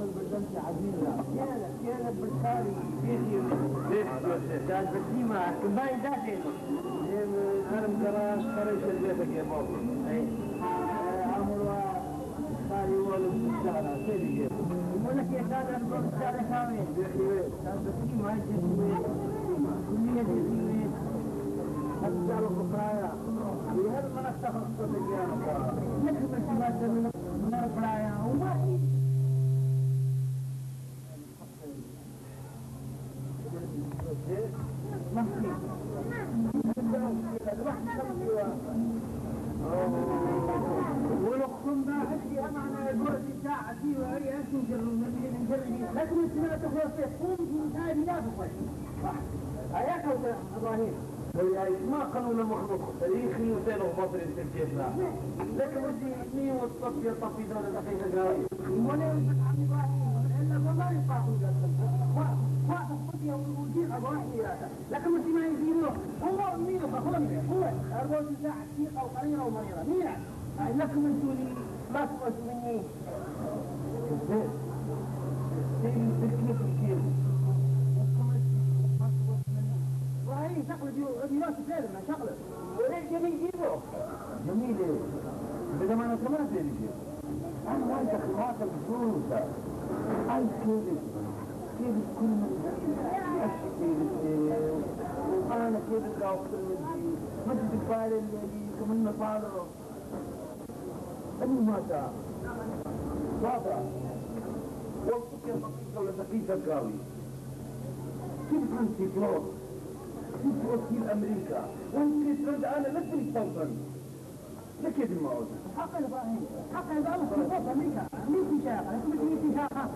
البلدان عزيزة كان بالتالي ليش كانت بسيمة كمباين داتينه أنا مقراش خرج البيتك يا بابا أي عمرو خالي ولد بالشارع سيدي يقول لك يا كان أنظر الشارع كامل كانت بسيمة هاي جسمي كلية جسمي أرجع الفقرايا وهذا ما نستخلص صدقيانا لكن بسيمات من الفقرايا وما هي ولقم باحثي أمعنا الجرد ساعتي وعي أنتم جرون من جرني لكن السنة تخوص يقوم في مساعد لا بخوش أياك إبراهيم ما قانون المخلوق تاريخي وسيله مصري تنتهينا لكن ودي اثنين والطفي طفي دولة دقيقة قوي ولا يوجد عن إبراهيم إلا والله يطاقوا واحد خطية وجيب أبراهيم لكن ودي ما يزينه هو مينه فخوني هو 24 ساعة دقيقة وقريرة ومريرة مين لكم انتوا لي ما تقصوا مني كيف شغله ديوات فعلا ما شغله وليش جميل جيبه جميل ايه بدأ ما انا كمان زي الجيب انا وانت خواطر بفلوسة عايز كيف كل من اشكي وانا كيف الاوقت المجي ما تتفاعل اللي كمان مفعله اني ما تعب صافع والفكرة دقيقة ولا دقيقة قوي كيف انت فلوس كنت وكيل امريكا وانت ترد انا لست مستوطن لكيف الموضوع حق ابراهيم حق ابراهيم في امريكا مين شاقه لكن في شاقه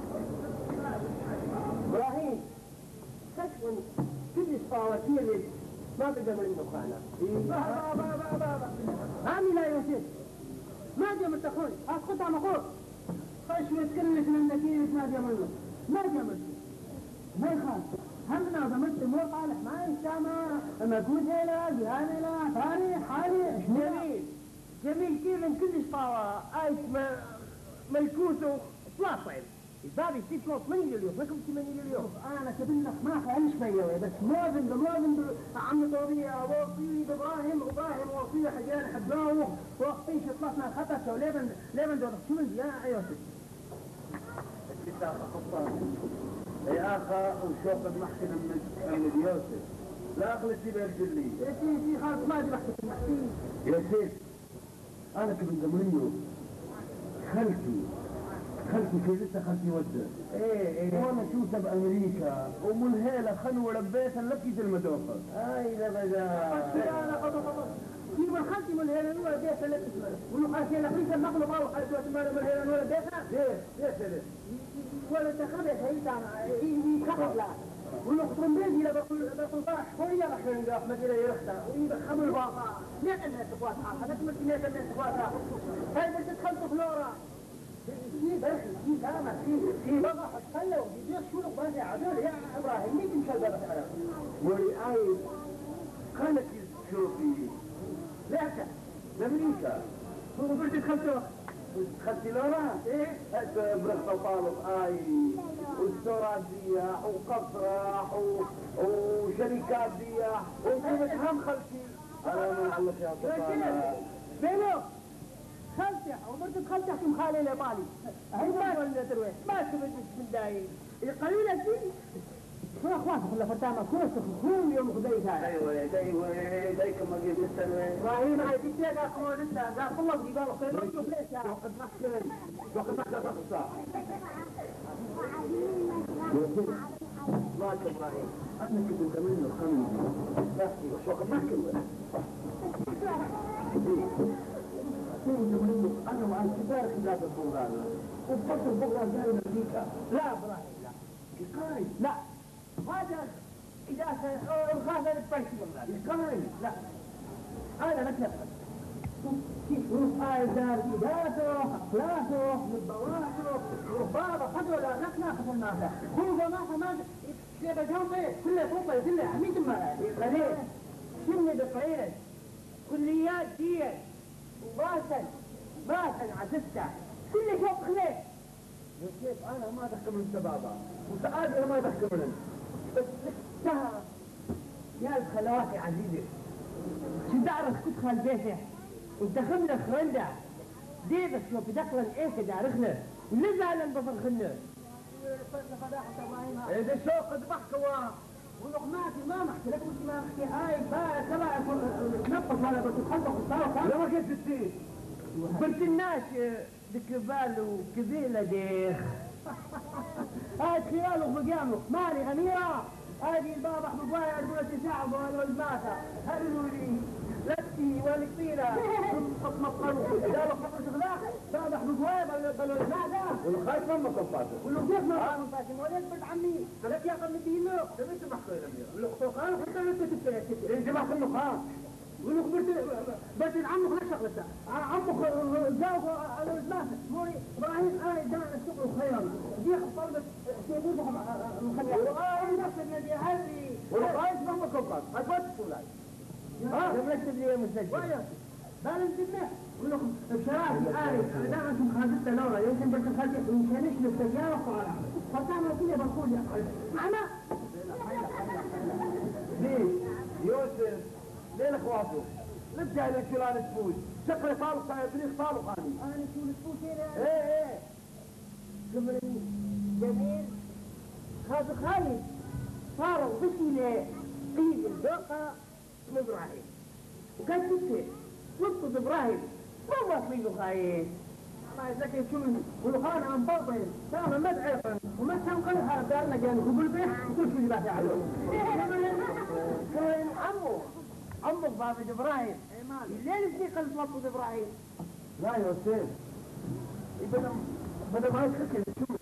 ابراهيم تكون كل الصواتير ما بقى من الدخانه عامي لا يوسف ما جملت اخوي اسقطها مقول خشوة كلمة من النتيجة ما جملت ما جملت ما يخاف همنا ضمنت مو صالح ما يسمع مجهود هنا جهان هنا ثاني حالي جميل جميل كيف من كل طاوة ايش ملكوته طلعين البابي في فلوس من اليوم ما كنت من اليوم انا كبنك ما خليش فيا بس موازن عم طورية وصي ابراهيم وصي حجان حباه وقتيش طلعنا الخطر ليبن دور شو من يا يوسف الكتاب خطان يا اخا وشوف المحكمة من يوسف لا اخلص لي بيرجلي يا سيدي خلاص ما دي بحكي يا سيدي انا كنت زمنيو خلتي في لسه خلتي وده ايه وانا شوفها بامريكا ومنهيلة خلوة لبيتها لكي المدوخة اي لا بدا كيف خلتي منهيلة ولا بيتها لكي ولو خلتي لقيتها النقل ما وخلتي وتمانا منهيلة ولا بيتها ليه ولا تخبت هي خبط لا ولو خطرمبين هي بقول طاح شوية رح نلقى أحمد إلى يرختا ويبخموا الباقة ليه أنها تخواتها هذا كمل ليه أنها تخواتها هاي بس تخلطوا فلورا في برخي في كامل في بقى حتخلوا في دير شو لقباني عدول يا إبراهيم مين تمشى البابة أنا ولي آي كانت شوفي لعكة لأمريكا هو قلت تخلطوا خلتي لورا ايه برخة وطالب اي والسورات دياح وقفراح وشركات دياح وانتم هم خلتي انا ما علق يا طفال بينو خلتي ومرت خلتي حكم خالي الايطالي هي ما ولا تروح ما تبدش من دايم القليلة دي شو اخواتك ولا فتامة كوسك كل يوم خديت هاي ايوه دايكم ما جيت السنة ابراهيم هاي دي تيجا اخوان انت ذاك الله بدي قالوا خير رجوا ليش يا وقت نحكي تقصى ماك ابراهيم انا كنت منه الخميس بس وقت نحكي انا مع الكبار خلاف البلغان وفقت البلغان جاي من امريكا لا ابراهيم لا لا هذا إذا هذا البيت والله الكامل لا هذا نكتب كيف هاي دار إدارته أخلاقه متبواته ربابة خذوا لا ناخذ الناس كل جماعة ما يبقى جنبه كله فوق كله عميد ما قليل كله بقليل كليات ديت وباسل عزفتها كله فوق خليه كيف انا ما ادخل من شبابها وسعاد انا ما ادخل منهم بس لك يا الخلوات يا عزيزي شو تعرف تدخل بيته ودخل لك خرنده ديبك شو بدخل ايه دارخنا ولزعل البصر خلنا اذا شو قد محكوا ولقماتي ما محكي لك وانت ما محكي هاي تبع تنقص ولا بتتخلق الصوت لا ما كنت تصير بنت الناس بكبال وكبيله ديخ هاي خياله ومقامه مالي اميره هذه البابا احمد واير دولة شعب والماتة هلوا لي لتي والكبيرة مطمطروا قالوا خطر شغلاء بابا احمد واير قالوا الماتة والخايف ما مطمطاته ولو كيف ما مطمطاته وليد بنت عمي لك يا قبل دينه لم يسمح يا الاميره ولو قال حتى انت تتكلم انت ما خلوا خاف ولو خبرت بس عمك لا شغلته عمك جاوب على الماتة موري ابراهيم انا دائما الشغل خيرا دي طلبت سيبوزهم الخلية نفسك يا هذه والقائد مهما كبرت أجبت سولاي لم نكتب لي مستشفى بالن جدا ولكم بشرائي عارف دائما انتم خالدتنا لورا يمكن بس خالدت يمكنش للسيارة وطالع فتعمل كده بقول يا قلبي معنا ليه يوسف ليه اخواته نرجع لك فلان تفوز شكله طالق طريق طالق انا شو تفوز هنا ايه جميل هذا خالد صاروا بسيلة قيد الدقة من إبراهيم وكان تسهل وقت إبراهيم ما هو قيده خايف ما يتذكر شو من ولخان عن باطل كان مدعفا وما كان قلها دارنا جانب وقول به وكل شيء باتي عليه كان عمه بابا إبراهيم ليه في قلب وقت إبراهيم لا يا أستاذ بدأ ما يتذكر شو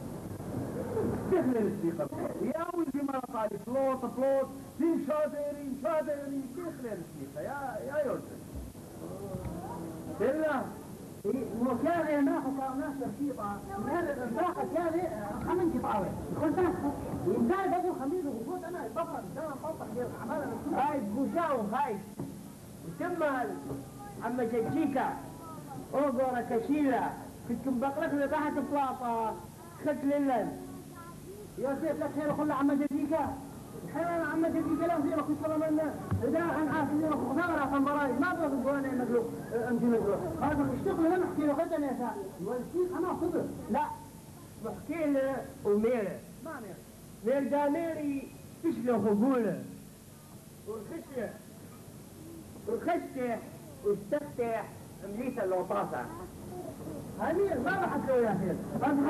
دخل الثقة يا ولدي ما قال بلوط في شادري دخل الثقة يا يوسف بالله وكان ناخذ ناس رشيطة من هذا الفراقة كان خمن كطاوة كنت وإنسان بدو خميس وخفوت أنا البصر دائما بوضح في الأعمال هاي بوشاو هاي وكمل عم جيجيكا أوغورا كشيلة كنتم بقلك لتحت بلاطة خد للن يوسف لك خير كل عم جديكا حيوان عم جديكا لو زي ما كنت صلى منا إذا عن عاصم يوم خسارة عن براي ما بغى تقولنا مجلوب أمشي مجلوب هذا اشتغل لنا نحكي له غدا يا سعد والشيخ أنا صبر لا بحكي له وميره ما مير داميري تشله خبوله والخشة واستفتح مليسة اللوطاسة هامير ما راح تسوي يا خير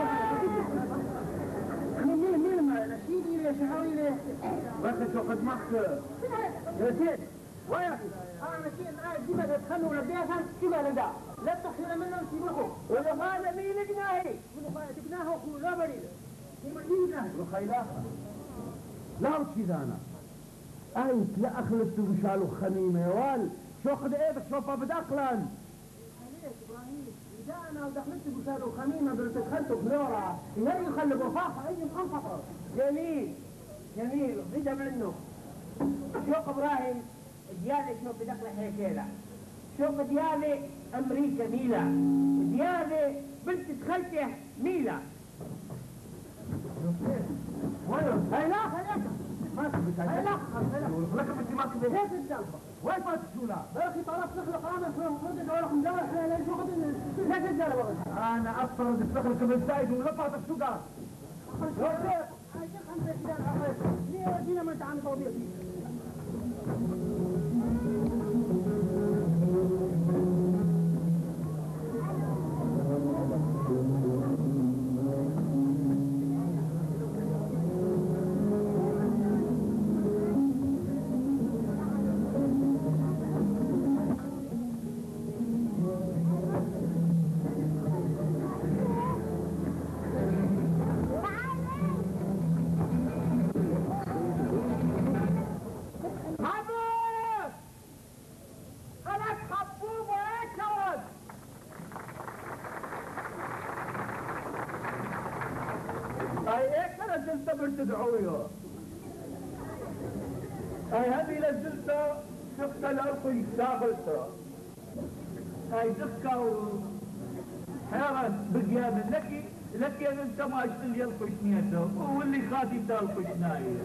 مين ما نشيدي لي شهوي لي بس شو قد مخ يا سيد ويا اخي انا نسيت الآية دي ما تدخلوا ولا بيها شو قال ده لا تحيل منهم سيبوكم ولا هذا مين جناهي ولا هذا جناهه وكل لا بريد مين جناهي وخيلاها لا كذا انا انت لا اخلصت بشالو خميمه يا وال شو قد ايدك شو بدقلن أنا ودخلت بشارو خميمة دخلت بلورا لا يخلي برفاقة أي انفطر جميل بدأ منه شوق إبراهيم ديالي شوق بدخل حيكيلة شوق ديالي أمريكا ميلا ديالي بنت خالته ميلا هاي لا ما تبي هاي لا لك انت ما تبي ليش الجلبة وين ما تشولا يا اخي طلبت نخلق انا في خدك ولا خمدان احنا ليش وقت ليش الجلبة انا اصلا دخلك بالزايد ولفاتك شو قال يا شيخ انت كده ليه دينا ما انت عن توضيح تدعويها هاي هذه نزلتها شفت الارض داخلتها هاي دكه وحيرت بقيام لك لكن انت ما اشتري القشنيته واللي خاطي القشنايه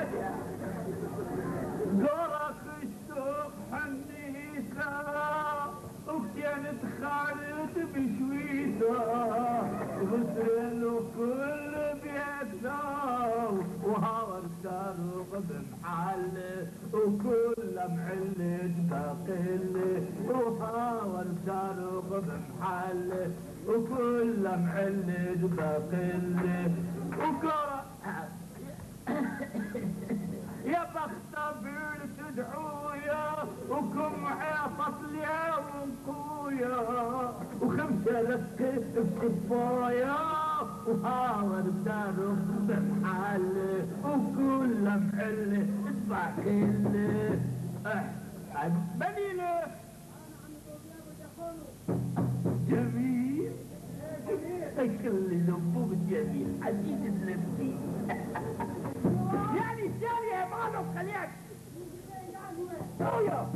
قرق الصبح النيسة وكانت خالد بشويسة غسل كل بيتها وهاور سارق بمحل وكل معلج باقل وهاور سارق بمحل وكل معلج باقل وكرة يا بخت بير تدعويا وكم عاطت لي ونقويا وخمسة لك بكفايا وهاور دارو بمحل وكل محل باقل عجبني جميل كل لبوب جميل عزيز اللبي يعني الثاني يا مالو خليك سويا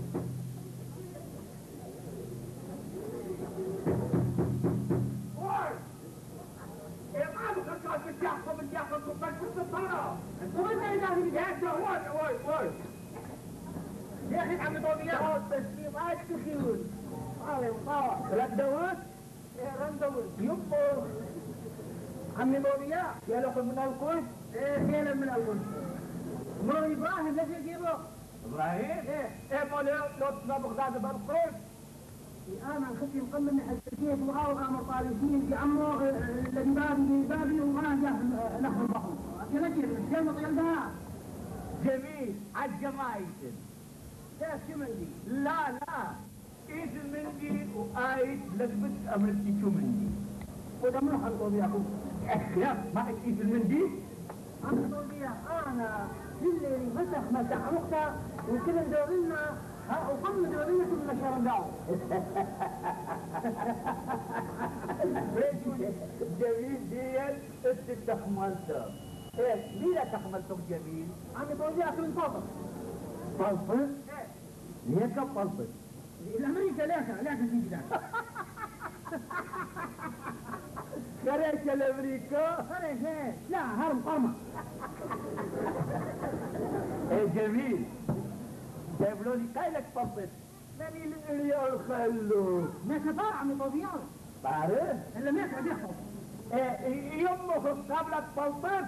يا مالو خليك بتجاحكم وبلشوا الطلعة انتوا انت الهي يا واي يا اخي عم ضوئيات بس ما تخيل طالع وطاوع ثلاث دوت ايه رندوت يمو عمي ضوئيات يا لقد من القدس ايه من القدس مو ابراهيم ليش يجيبه ابراهيم ايه مو لو تطلع بغداد بالقدس انا خفي مقمن حسيت وامر طالبين في عمو الذي بابي وما جاء نحو البحر يا نجيب جنة طيلتها جميل عالجمايل ده شمندي لا ايش المندي وايد لقبت امرتي شو مندي وده منو حلقوا بيها يا ما ايش المندي حلقوا بيها انا اللي مسح وقتها وكل دورنا وقم دورنا كل شرنداو جميل ديال استخملته ايه ليه تخملتك جميل عمي بوزيها كل فوق فلفل؟ ليه كم فلفل؟ الامريكا ليك تيجي ذاك خريج الامريكا؟ خريج لا هرم قرمة ايه جميل جايبلوا لي كايلك فلفل ماني الريال خلوه ما كفار عمي طبيعي بعرف؟ الا ما يقعد يحفظ يمه خصاب لك فلفل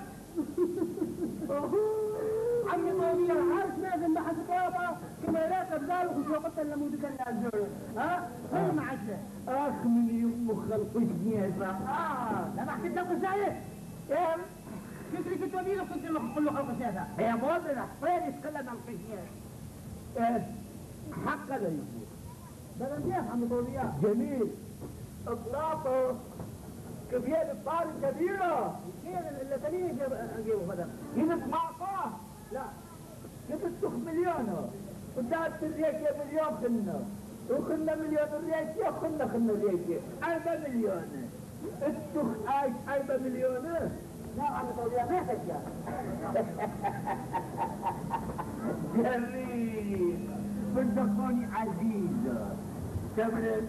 عمي طويل عارف لازم بحث بابا كما لا تبدال وخشوقة لمودك الأزور ها؟ هل معك أخ من يمه خلقش نيسا لا ما حكيت لك سايق فكري كنت وبيله كنت كله خلق سياسة يا مودنا فين يتكلم عن قشنية حق هذا يقول بلا نجيح عمي طويل جميل اطلاقه كبيرة الطار كبيرة كيف اللي تانية اجيبه بدل جبت معقاه لا جبت 6 مليون ودات الريكة مليون خلنا وخلنا مليون الريكة خلنا الريكة 4 مليون التخ عايش 4 مليون لا عم طويلة ما تجاه جميل بنتكوني عزيزة تمرين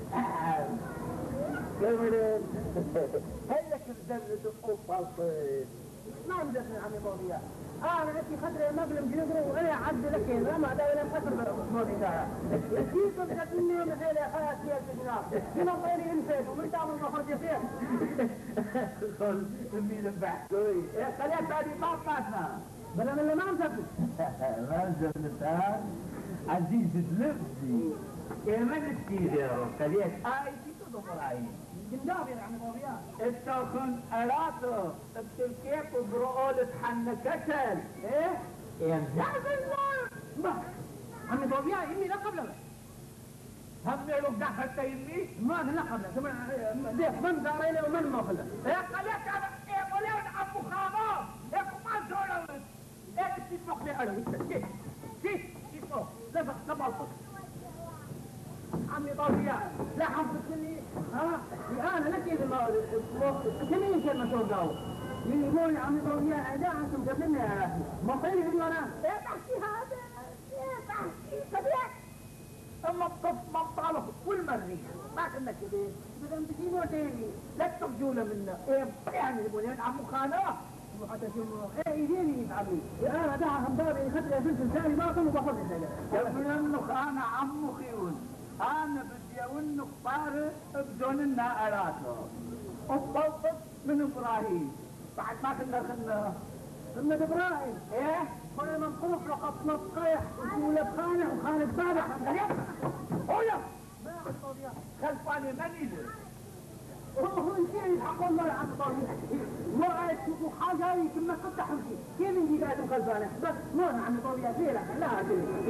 كاميرا هلك الزمن دقوق فلفل ما مدخل عمي موضيع انا عندي خطر المبلغ جنبري وانا عد لك ما دا ولا خطر موضيع كيف بدك مني مثل حياتي يا سيدنا من غيري انفد ومن تعمل مخرج يصير قل مين بحكوي خليك بعدي طاقتنا بلا من اللي ما مسكت ما مسكت عزيز اللبسي يا من تيجي خليك عين جنداب يا عمي ضوئيات التوكن أراتو التلكيك وبرؤولة حن كسل ايه؟ يمزعز الله ما عمي ضوئيات إني لا قبل لك هم يعلوك دخلت يمي؟ ما لا قبل ليش من داريني ومن ما خلت يا قليك أنا إيه وليون أبو خامار يا كمان زولوت إيه تسمح لي أنا كيف فوق لفق طبع الفصل عمي ضوئيات لا حفظتني انا لك كمين كلمة توقعوا يقول يا عمي ضوئيات اداء انتم قبلنا يا راجل ما قيل يقولوا انا ايه تحكي هذا ايه تحكي كبير نطف منطلق والمريخ ما كنا كده بدنا نجيبه تاني لا ترجونا منا ايه يعني البنيان عمو خانه وحتى شنو ايه يديني عمي انا دعها همبابي خدت يا بنت ثاني ما كانوا بفضل هذا يا ابن النخ انا عمو خيون انا بدي اونك طارق بدون النائراته وطلطت من ابراهيم بعد ما كنا محمد ابراهيم ايه كنا ننطلق لقد نطيح وسولة خانه وخانة بابا اويا خلفاني من يدري هو يصير الحق والله عن طريق ما عاد تشوفوا حاجه يمكن ما تفتحوا شيء كيف يجي قاعد مخلفانه بس ما عن طريق فيها لا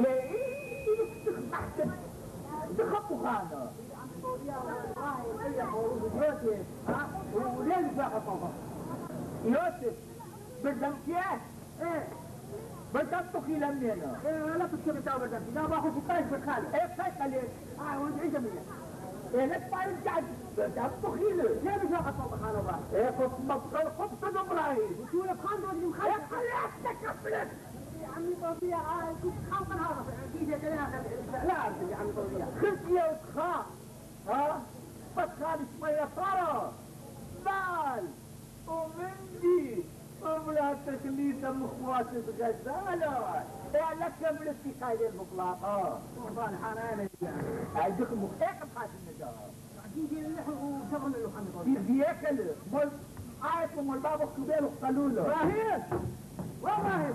ليه تخطوا خانه عن طريق ابراهيم هي مولود يوسف ها وليه بقى طبعا يوسف بالدمكيات ايه بدمتك الى منين؟ ايه لا تشتري تاو بدمتي لا باخذ شيء في الخالي ايه كيف ليش؟ وانت عيش منين؟ ايه لا تباين قاعد بدمتك الى ليه مش واخذ صوت خانه بقى؟ ايه خبص ابراهيم وشو لك خانه اللي مخالف ايه خليك تكفلت يا عمي طبيعي عاد كنت خاف من هذا اكيد لا يا عمي طبيعي خذ يا وتخاف ها؟ بس خالي شويه طرف مال ومندي وبلا تكليسة مخوات الغزالة ايه لك ملتي خايل المطلقة وطبعا حنانة يعني عندك مختاق بحاجة النجاة عجيجي اللحو وشغل اللحو في ياكل مول عايكم والبابا كبير وقالوا له راهيب وراهيب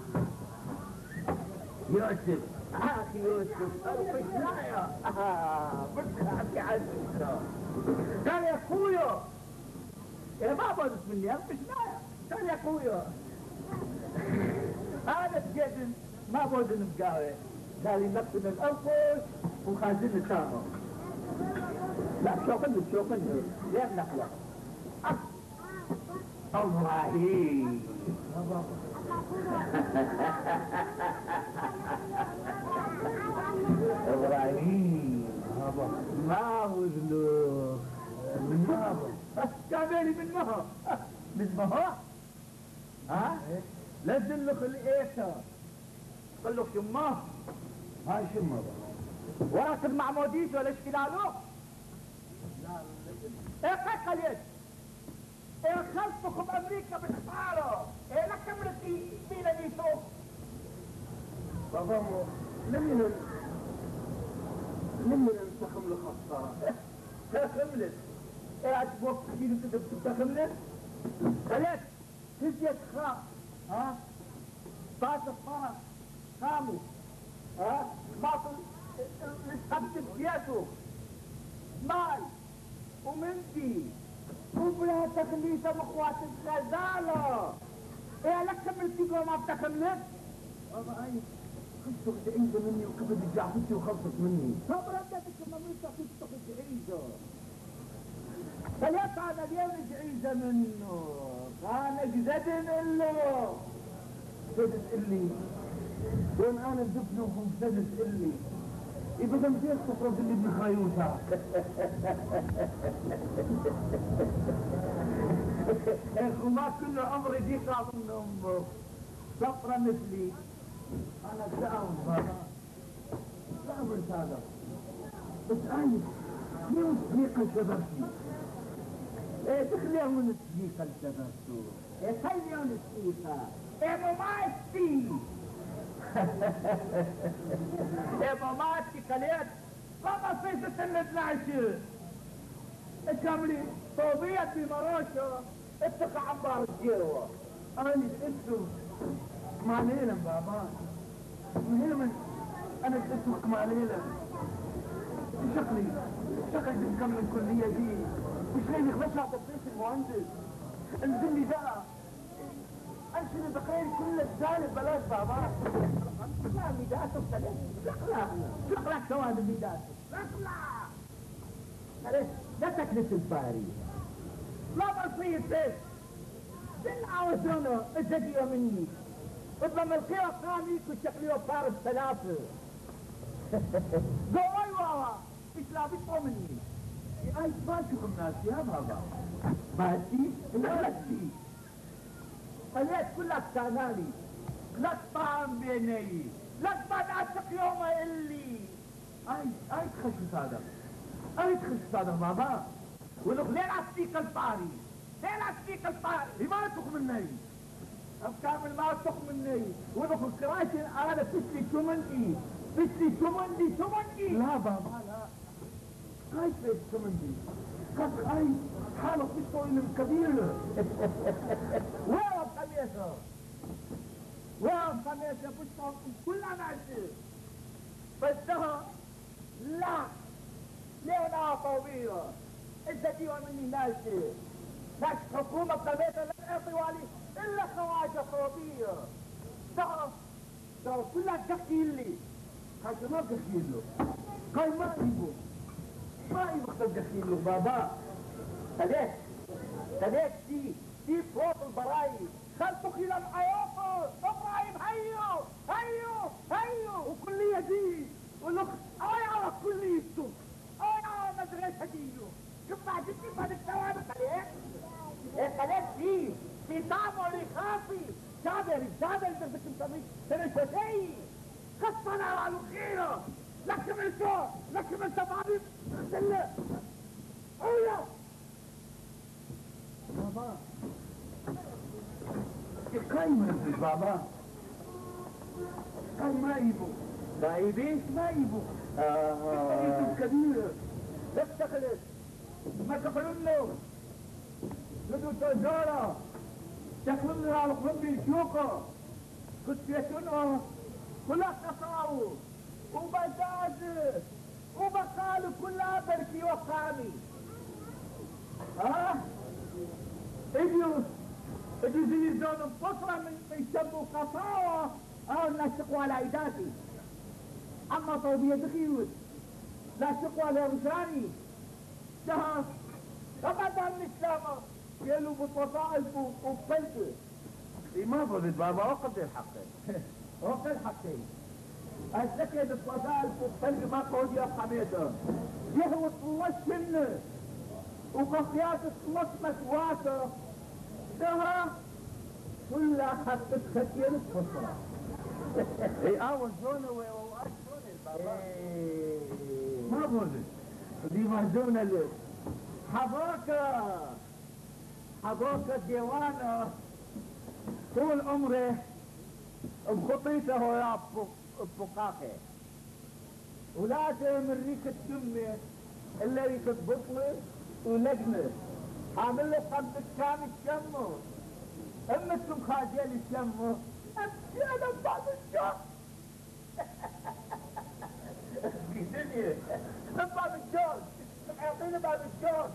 يوسف اخي يوسف طرف الشاية بدك احكي عن الفكرة قال يا اخويا يا بابا بسم الله مش نايا قال يا اخويا انا بجد ما بوزن مقاوي قال لي نقصد الانفس وخازن التامر لا شوفني ليه نقلة ابراهيم ابراهيم ما وزنه من بابا كاملي من مها من مها ها لازم نخل ايسا قل له شماه هاي شماه وراس المعموديس ولا اشكلاله لا ايه خلق اليد ايه خلفكم امريكا بالحصارة ايه لك كمرتي ميلا نيسو بابا لمن ننتخم لخصارة تخملت قاعد فوق كيلو تخملت خليت تزيد خاف ها بعد الفرس خامس ها باطل السبت بيده مال ومنتي وبلا تخليصة مخوات الغزالة ايه لك كملتي ما بتخملت بابا هاي خشتك تعيزة مني وكبد الجعفتي وخلصت مني طب ردتك ما ملتك خشتك تعيزة فليس هذا اليوم جعيزة منه كان جزد منه جزد اللي وين انا دفنهم جزد اللي يبقى مزيد تفرض اللي ابن خيوسة اخو ما كل عمري ضيقة من امه صفرة مثلي انا دعم بابا دعم هذا بس انا ليه ضيقة شبابتي ايه تخليهم السيقة التبسو ايه خليهم السيقة ايه مماتي ايه مماتي خليت لما صيت سنة 12 كاملي طوبيت بمراشة اتقى عبار الجيوة انا اسمه مع ليلة بابا مهم انا اسمك مع ليلة شكلي تكمل الكلية دي مش ليه يخبطها تدريس المهندس انزل لي بقى انشر البقرين كل الجانب بلاش بابا لا ميداته اقلع سواد ميداته اقلع لا تكنس الفاري لا بصير بس بالعاوزونه الجدية مني اضمن القيا خاميك وشكليه فارس ثلاثة قوي واوا مش لابسه مني اي باشوف الناس يا بابا ماشي ماشي خليت كلك كانالي لا تطعم بيني لا تبعد يوم اللي اي تخش صادق اي تخش صادق بابا ولك ليه عطيك الطاري ليه عطيك الطاري ما تخ مني كامل ما تخ مني ولك الكراشي انا تسلي شمندي تسلي شمندي لا بابا لا هاي فيش شمندي قد هاي حالة تشتغل من كبير وين قميصه وين قميصه بتشتغل كلها نعسي بس ده لا لينا طويلة إذا ديوان مني ناسي ناس حكومة قميصة لن أعطي إلا خواجة طوبية ده كلها تحكي لي حاجة ما تحكي له قاي ما يبو تحكي له بابا تليك دي فوق البرايد خلطوا خلال عيوطه ابراهيم هيو وكلية دي ولك اي على كليته اي على مدرسة ديو شوف بعد كيف هذا الثوابت عليك خليك في طعمه رخاصي جابر بدك تسميه ترشتي خصنا على الخيرة لكم التفاضل سلة اولا بابا قايمة بابا قاي ما يبو ما يبو كبيرة لا تخلص ما تخلون له لدو تجارة تخلون على قرب الشوكة كنت يتنوه كلها تصاوه وبزازه وبقاله كلها بركي وقامي اجوا زي الزون بصرة من يسموا قصاوة الناس تقوى على ايداتي اما طوبية دخيوت لا تقوى لرجاني شهر ابدا الاسلام قالوا بالوظائف وبفلته ما فضلت بابا وقت الحقين وقت الحقين اشتكي بالوظائف وبفلته ما قول يا حميدة يهوى طلش منه وقصيات الطلش مسواته شهر كلها حطت خطير الفصرة اي اول زونة واول زونة البابا ما فضلت دي مهزونة لك حضاكة ديوانه طول عمره بخطيته ويا بفقاقه ولازم ريكة دمه الا ريكة بطله ولجنه عامل له قبضة كامل شمه امتكم خاجل شمه امشي انا بعد الشم في دنيا بعد الشم اعطيني بعد الشم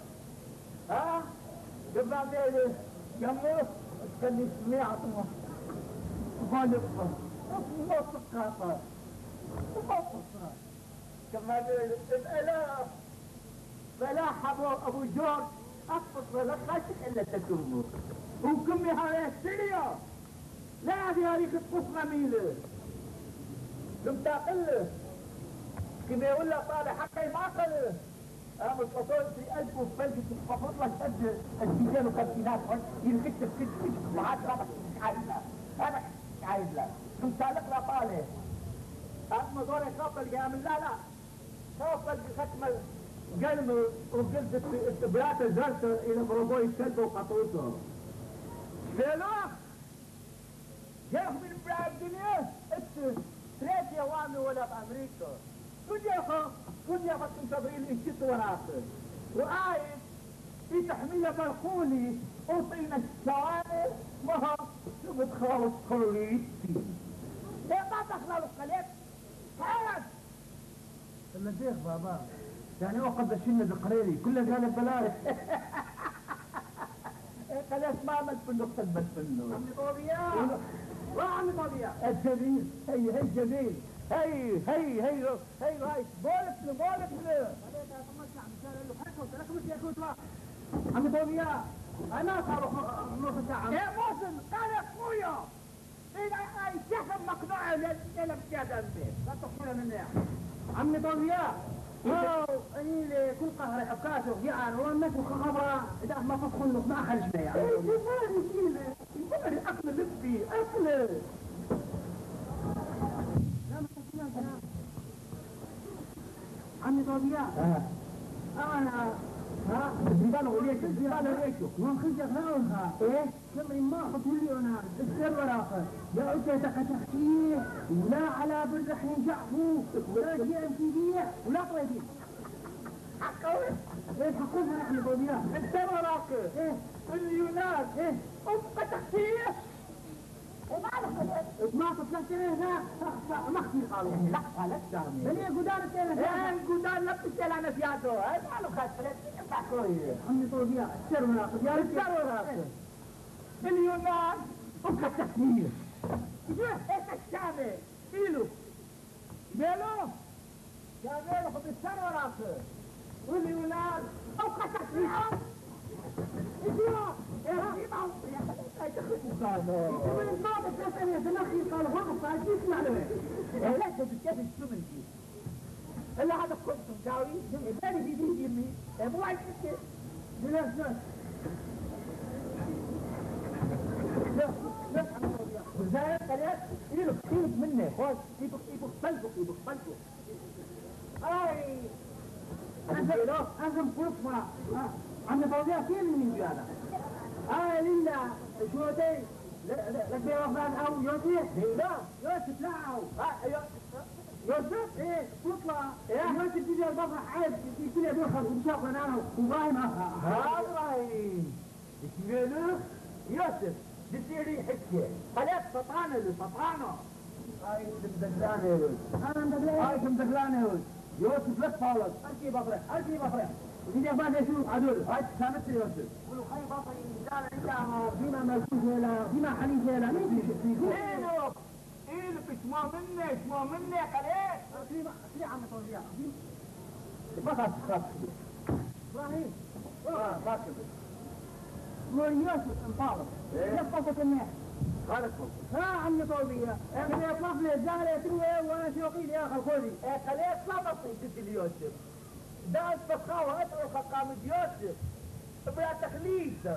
بعدين جمه كان يسمع عطمه غالبها ما سقاطه ما سقاطه كما الاله فلاح ابو جورج اقصد ولا خاشك الا تكمه وكمي هاي السريه لا فيها ريحه قصه ميله كم تاقله كما يقول له طالع حقي ما قله الفصول في 1000 وفلك تتفضل لك قد الديجان وخمسينات يركت بكت معاك رابط مش عايز لا انا مش عايز لا كنت سالق لا طالع اما دور يخبل يا من لا خبل بختم قلم وقلت البلاد الزرت الى بربو يشد وقطوته شيلوخ جاء من بلاد الدنيا انت ثلاث يوامي ولا في امريكا كل فتن تبريل انشط وراسه وقايد في تحمية برقولي وطينا الشوارع مها شو بتخلص خليتي ليه ما تخلص خليت تعالت المديخ بابا يعني وقد شلنا بقريري كله قال بلاش خلاص ما عملت فندق تلبس فندق عمي طوبيا وعمي طوبيا الجميل هي جميل هي رايت بولك له عمي طوبيا انا صار نص ساعه يا موسم قال يا اخويا اي شحم مقنوع لك يا دمي لا تقول مني عمي طوبيا اني كل قهر حكاته يعني هو الناس خبره اذا ما تدخل له ما خرجنا يعني يبغى اكل لبي اكل انا ها زبالة وليك زبالة وليك وان خرجت ناوها ايه كمري ما خطولي انا السر وراقه يا انت تحكيه ولا على برزح ينجعفو ولا جي ام سي دي ولا طيبين حقوي ايه حقوها نحن بوديها السر وراقه ايه اليونان ايه ابقى تحكيه وما تطلعت هنا مخفي قالوا لا قالت سامي بني قدار التيلة ايه قدار لبس انا فياتو ايه مالو خسرت تحكوي عمي طوبيا السر وراقه يا السر وراقه اليونان ابقى تحكيه ايه الشامي ايلو ميلو يا ميلو خذ السر وراقه واليونان ابقى تحكيه ايوه ايه ما بتسأل يا زلمة قال وقف عايز يسمع له لا تتكيف السمن دي الا هذا كنت مساوي ثاني في دي يمي مو عايز تسكت لا وزايد قليل يلو كتير منه خلاص يبقى بلفو اي أزم فرصة عم فوزيها كثير من هذا لله شو دي لك في وفان او يوسف لا يوسف لا يوسف ايه تطلع يوسف تجي البصر عيب يصير يدخل ومشاق انا وابراهيم ابراهيم اسمه يوسف بتصير حكي خلاص سطانه هاي مدقلانه يوسف لك فالك اركي بطريق ودي أبغى أشوف عدول هاي كانت يوسف ولو خي بطري زال عندها فيما ملكوش ولا فيما حنيش ولا مين إيه اسمه مني قليل في عم توزيع ما خاف إبراهيم راكب يوسف انطالب يخطفت الناس خالكم عم توزيع اخي يطلب لي الزهرة تروي وانا شوقي يا اخي خذي قليل صبط ضد اليوسف ده الفخاوة اترك قامت يوسف بلا تخليص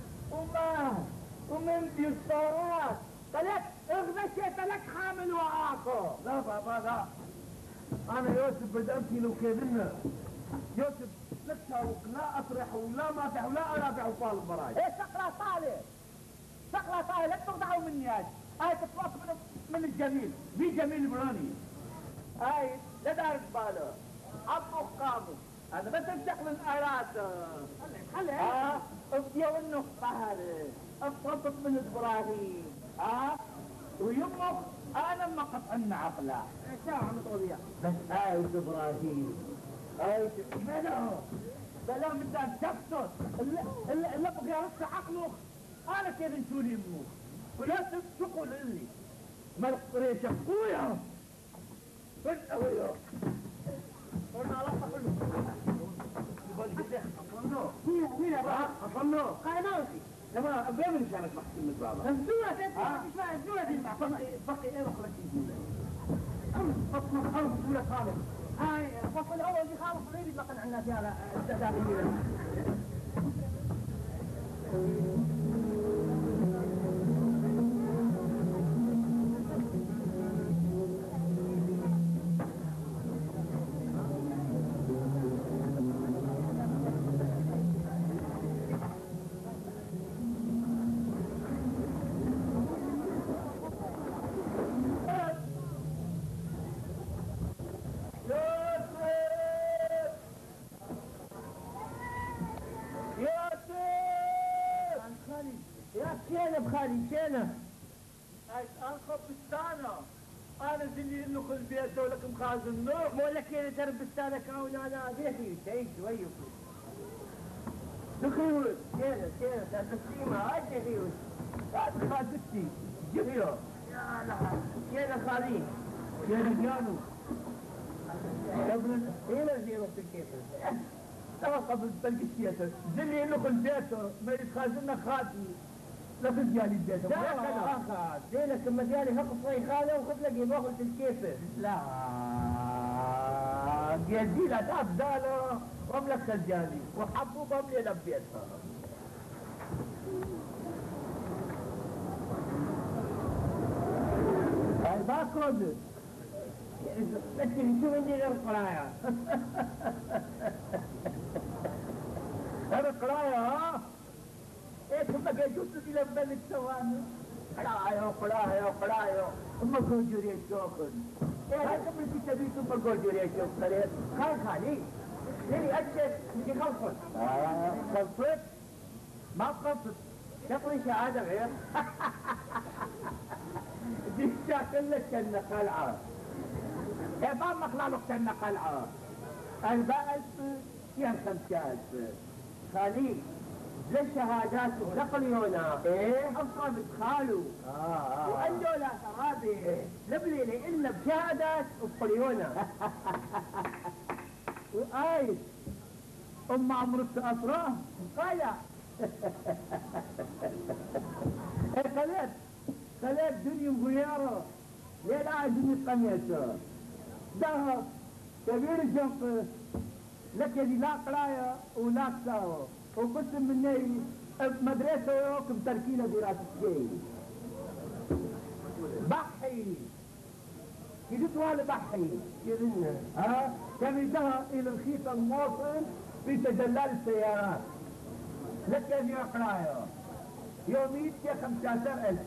ومن بيصارات قالت اغنشت لك حامل وعاقه لا بابا لا انا يوسف بدي امشي لو كيفنا يوسف لا تشاوك لا اطرح ولا ماتح ولا ارابع وطالب براي ايه سقرة طالب لا تقطعوا مني هاي تطلق من الجميل في جميل براني هاي لا دارت باله عبو قاموا انا بس افتح من اراد خلي افضيوا النقطة هذه افضل من ابراهيم ويمك انا ما قطعنا عقله ساعة عم طولية بس ابراهيم بلا مدان تفسد اللي بغي يرسى عقله انا كيف نسولي يمه ولا تقول لي ملك قريش اخويا فجأة قلنا على كله مين يا بابا أصلنا قايناوسي تمام قبل من شانك محسن من بابا الزوة تسمع بقي ايه وخلك فصل الخلق سولة خالص هاي الفصل الاول دي خالص غير يطلقن عنا فيها الداخلية شينا انخب بستانة انا اللي ندخل البيت ولكم خازن النوم ولا كينا ترى بستانة كاو لا بيتي شيء شوي دخيوت شينا تسليمة هاي دخيوت هاي خالتي جهيو يا لا شينا خالي شينا جانو قبل ايه اللي يروح الكيف قبل بالكيسية اللي ندخل البيت ما يتخازننا خاتي لا تجي لي البيت لا دينك لما جاني هقف صي خاله وخذ لك باخذ الكيفه لا جدي لا تفضل واملك سجاني وحبوا بملي لبيتها هاي باكرد لكن شو عندي غير قرايه جثة إلى بلد ثواني قرايو أما قول شوخن هذا من كتابي ثم قول شوخ قريب خالي ليلي أشهد في خلصت خلصت ما خلصت شكلي شهادة غير دي شكلك كأنك قلعة ما مخلالك كأنك قلعة البائس يرسم شاذ خالي للشهادات ونقليونا أصابت خالو وأنجو لا ترابي لبلي إلا بشهادات وقليونا وآيس أم عمرك أسراه قايا خلات دنيا مغيرة ليه لا دنيا قميصة ده كبير الجنق لك يدي لا قراية ولا كساو وقسم مني مدرسة وكم تركينة دراسة جاي بحي كده سؤال بحي كده كان يدها إلى الخيط الموصل في تجلال السيارات لك يدي قراية يوميت يا 15,000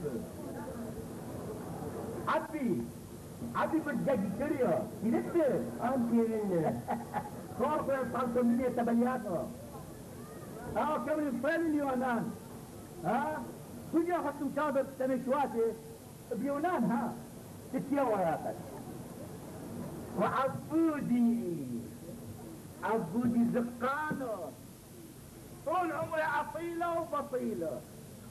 عبي بالدقي كريا ينبه كيرين خورق يصالكم مني تبنياته كم يصير اليونان كل ياخذ شابر تمشواتي بيونان تتيوى يا اخي عبودي زقانه طول عمري عطيله وبطيله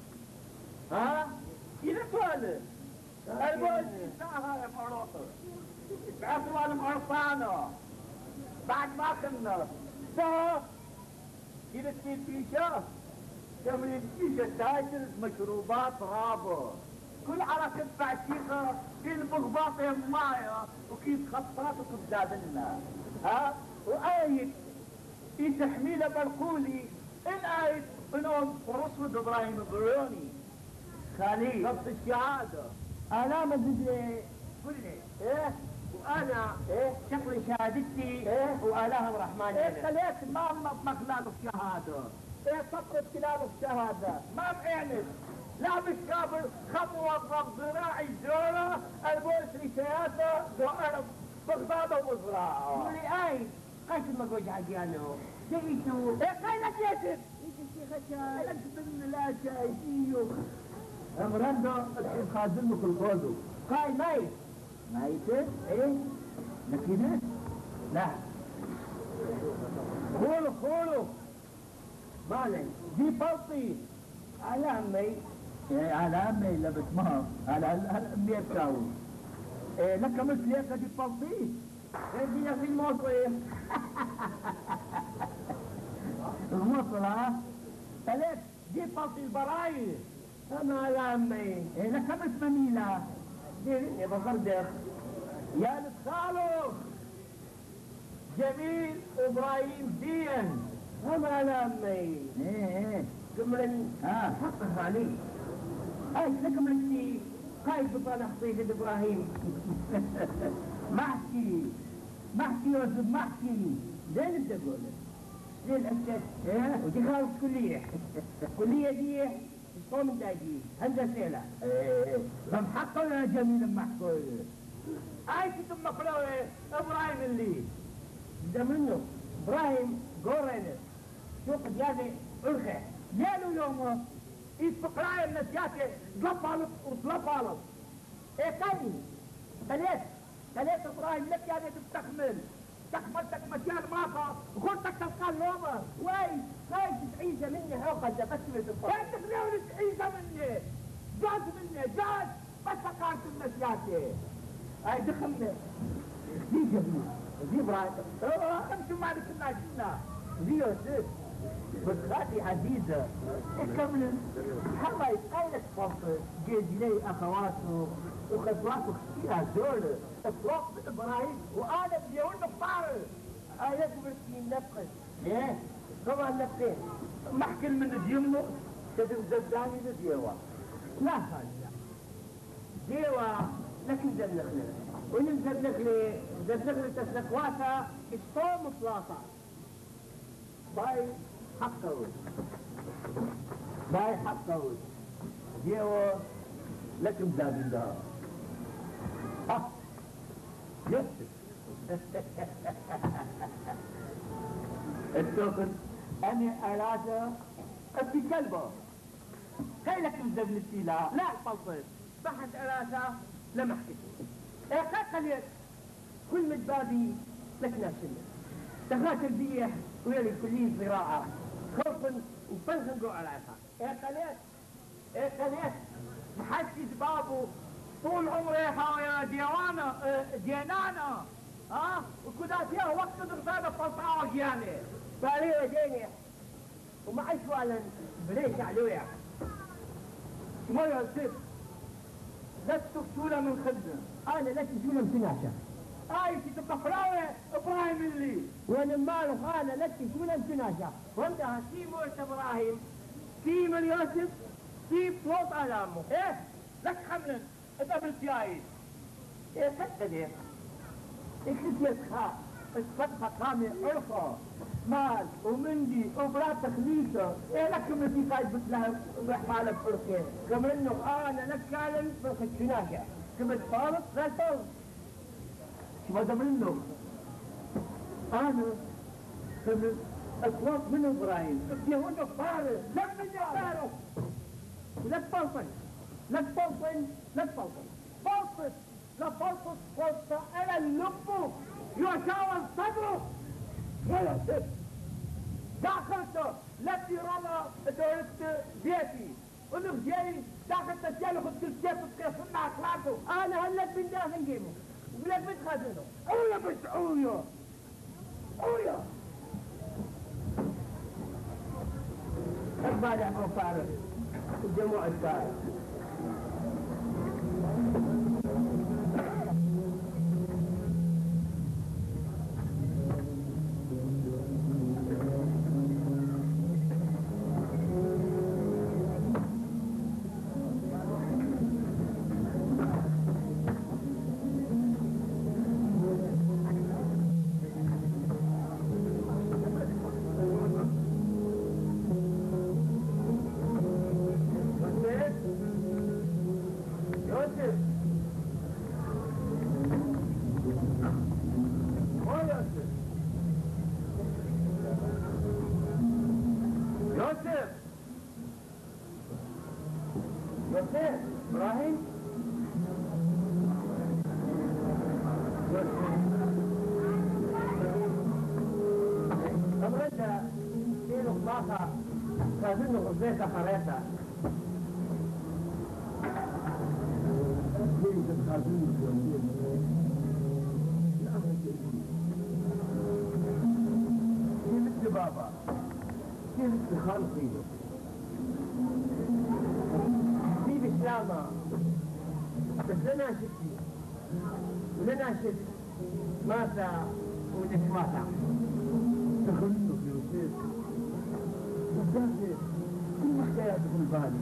ينفعله البوز ساعة يا فروخه بعثوا المعرفانه بعد ما كنا ساعة كده تصير فيشة كمل الفيشة تاجر مشروبات رابط كل حركة بعشيقة كل بغباط يمايا وكيف خطات وكبدادنا وآية تحميله بالقولي الآية بنوم ورسول إبراهيم بروني خالي نفس الشهادة أنا مدري كله وأنا شكل شهادتي وآلها الرحمن خليت ما مخلال الشهادة فقط خلال الشهادة ما معنت لا بالشابر موظف زراعي زورة البولس رسالة وأنا بغداد وزراعة ولي أي قيس المقوج حقيانو جيتو قيلة جيتت الشيخة شاي من لا شاي فيو امراندو خازنك القوضو قاي ميت ميت لكنه لا خولو مالي دي بلطي على امي على امي لبس مهر على امي بتاعو لك مثل دي بلطي هذه في الموصل الموصل ثلاث دي بلطي البرايل انا على امي لك مثل مميلة دي بصردق يا لسخالو جميل ابراهيم دين هم على امي كمرن حقها علي لكم لكي قايد بطالح صيد ابراهيم محكي وزب محكي زين انت تقول زين انت ودي خالص كلية دي صوم داجي هندسة فمحقه يا جميل محقه كنتم مقلوه ابراهيم اللي ده منه ابراهيم قورينه شوف ديالي ارخي ديالو يومه يتفقراي النسياتي طلبالط وطلبالط ثلاث ابراهيم لك يعني تكمل مكان ماقا وخلتك تلقى اليوم وي تعيشة مني حوقة بس كيف تخليوني تعيشة مني جاز بس فقارت النسياتي دخلنا دي جميل دي ابراهيم امشوا معنا كنا دي يوسف بخاتي عزيزة كمل حما يتقايلك فصل جيزي اخواته وخطواته كثيرة زول اطلاق ابراهيم وانا بيقول مقطار اياكم مسكين نفقس ليه؟ طبعا نفقين محكي من ديمنو تدم زبداني لديوة لا هذا ديوة لكن زنخلي وننزل نخلي تسلكواتا الصوم ثلاثة باي حقه باي حقه جيو لكم زاد ده ها يوسف التوكل أنا أراده أبي كلبه هاي لكم زاد السيلة لا الفلفل بحث أراسة لم أحكي خليت كل متبادي لك نفسنا دخلت البيح ويلي كلية زراعة خوفا وفنخن على عصا خليت محسس بابو طول عمري يا ديانانا وكذا فيها وقت درسانة فلطاوة يعني بالي وجيني ومعي سؤالا بليش علويا شمو يا سيف لست سولة من خدمة أنا لست سولة من سناشة في تبقراوي إبراهيم اللي وين مالك أنا لست سولة من سناشة وانت هسيمو إبراهيم سيم اليوسف سيم صوت ألامه لك حملا اتقبل سيايد حتى دي اكتب يسخاء الصدقة كامل عرفة مال ومندي وبرات تخليصه لكم اللي في قايد بتلها بحالة فرقين كما انه انا لك كالن فرقة شناكة كما تفارق لا تفارق شو هذا منه انا كما اصوات من ابراهيم يهود فارق لك من فارق لك فلسن لك فلسن لك فلسن فلسن لا فلسن فلسن انا اللبو يشاور صدره ولا سب داخلته لتي رمى دورت بيتي ونف جاي داخلت الجيل وخد كل شيء تتكسرنا اخلاقه انا هلت من داخل جيبه ولك بتخزنه اويا بس اويا اكبر يا ابو فارس الجموع الثالث كازنه غزيته خريطه كيف بابا كيف خالقي في بسلامة بس لنا شتي ولنا شت ماتا ونش ماتا تخلص يا وسيم كل حكاياتي في البالي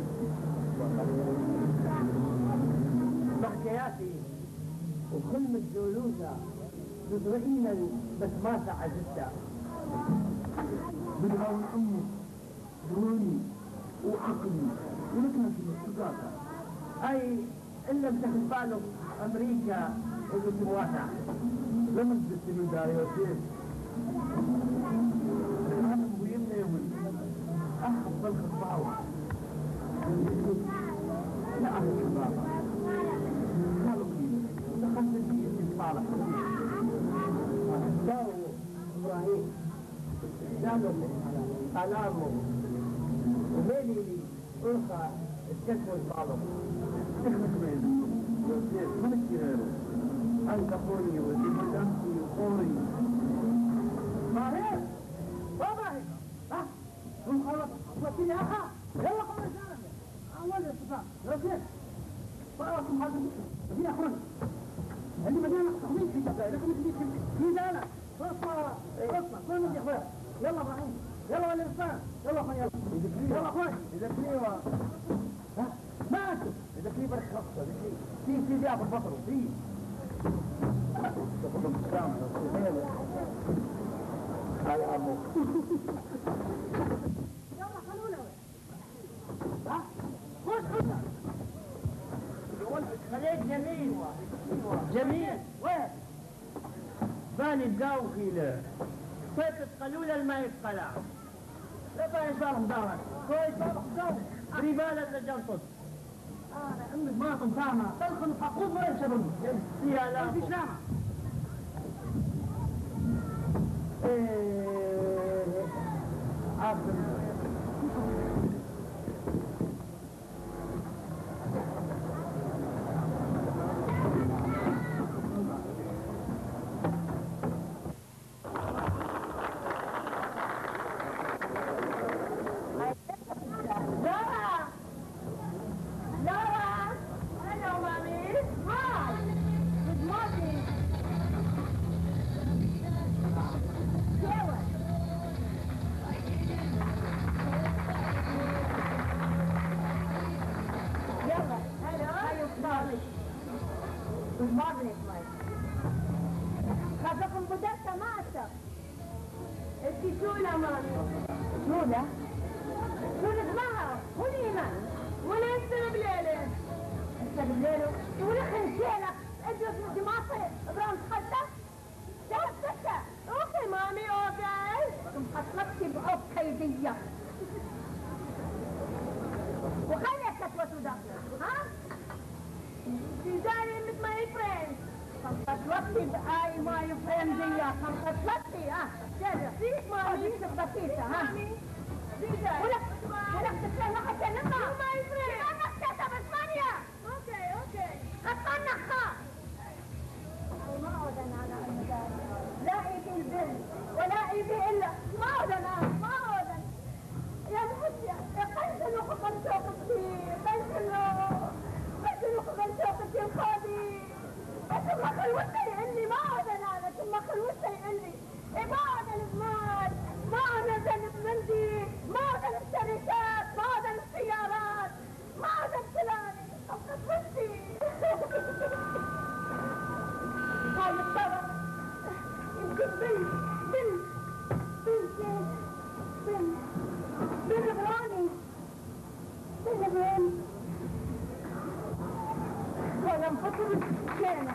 بحكاياتي وخلمة جولوسة تضرئينا بس ما عزتها بدها أمي دوني وعقلي ولكن في الاستقاطة أي إن لم تاخد بالك أمريكا اللي تمواسع لما تجد من دار يوسف أنا مهمنا يا ولد أحب بالخطاوة لا أهل الشباب قالوا لي دخلت البيت من صالح داو إبراهيم داو كلامه ومالي لي ألقى الكسر والطالب تخلص منه يوسف من الكريرو أنت قولي وزيد أنتي قولي إبراهيم إبراهيم ها خلاص وكيل يا أخا يلا قوم رجالك أول الاتفاق يوسف فأركم هذا في أخرج اللي بدينا تخليك في جبهة لكم في دانا فرصة كل من يخويا يلا إبراهيم يلا ولا إنسان يلا أخوان يلا أخوان إذا كليوة ها ماشي إذا كلي برك خاصة في دي أخذ بطره في تفضل السلام على أمو جميل وين؟ باني بقاو خيله كيف تقلوا ما يتقلع لا باني صار مدارك كويس صار مدارك ربالة الجنطس انا عمي ما تنفعنا تلخن فقود ما يشرب فيها لا فيش نعمة عاصم Good morning, Mike. خافكم بدأت معك. انت شولة مامي. شولة؟ شولة معها. ولينا. ولا يستر بليلة. يستر بليلة؟ ولا خنشيلة. اجلس انت معصي. ابراهيم تخلص؟ جاوب سكة. اوكي مامي اوكي. محصلتي باوكي دي. وخليك تتوسو داخلة. ها؟ Design with my friends. Comfortable, I my friend here. Comfortable, ah. Jada, this mommy is بسيطة, ها. ولا تتكلم حتى نما. You my friend. أنا كتبت بسمانيا. Okay, okay. أتمنى خا. ما أود أنا على المدار. لا إيدي البنت ولا إيدي إلا. ما أود أنا. يا محسيا يا قنسلوا خبر شوقتي. قنسلوا خبر شوقتي الخادي. ثم خلوتي إني ما أود أنا. ثم خلوتي إني. ما أود المال. ما أود ذنب مندي. ما أود الشركات. ما أود السيارات. ما أود الفلاني. فقط وشي. هاي الطرف. يمكن بنت غراني. ولا مفكر كان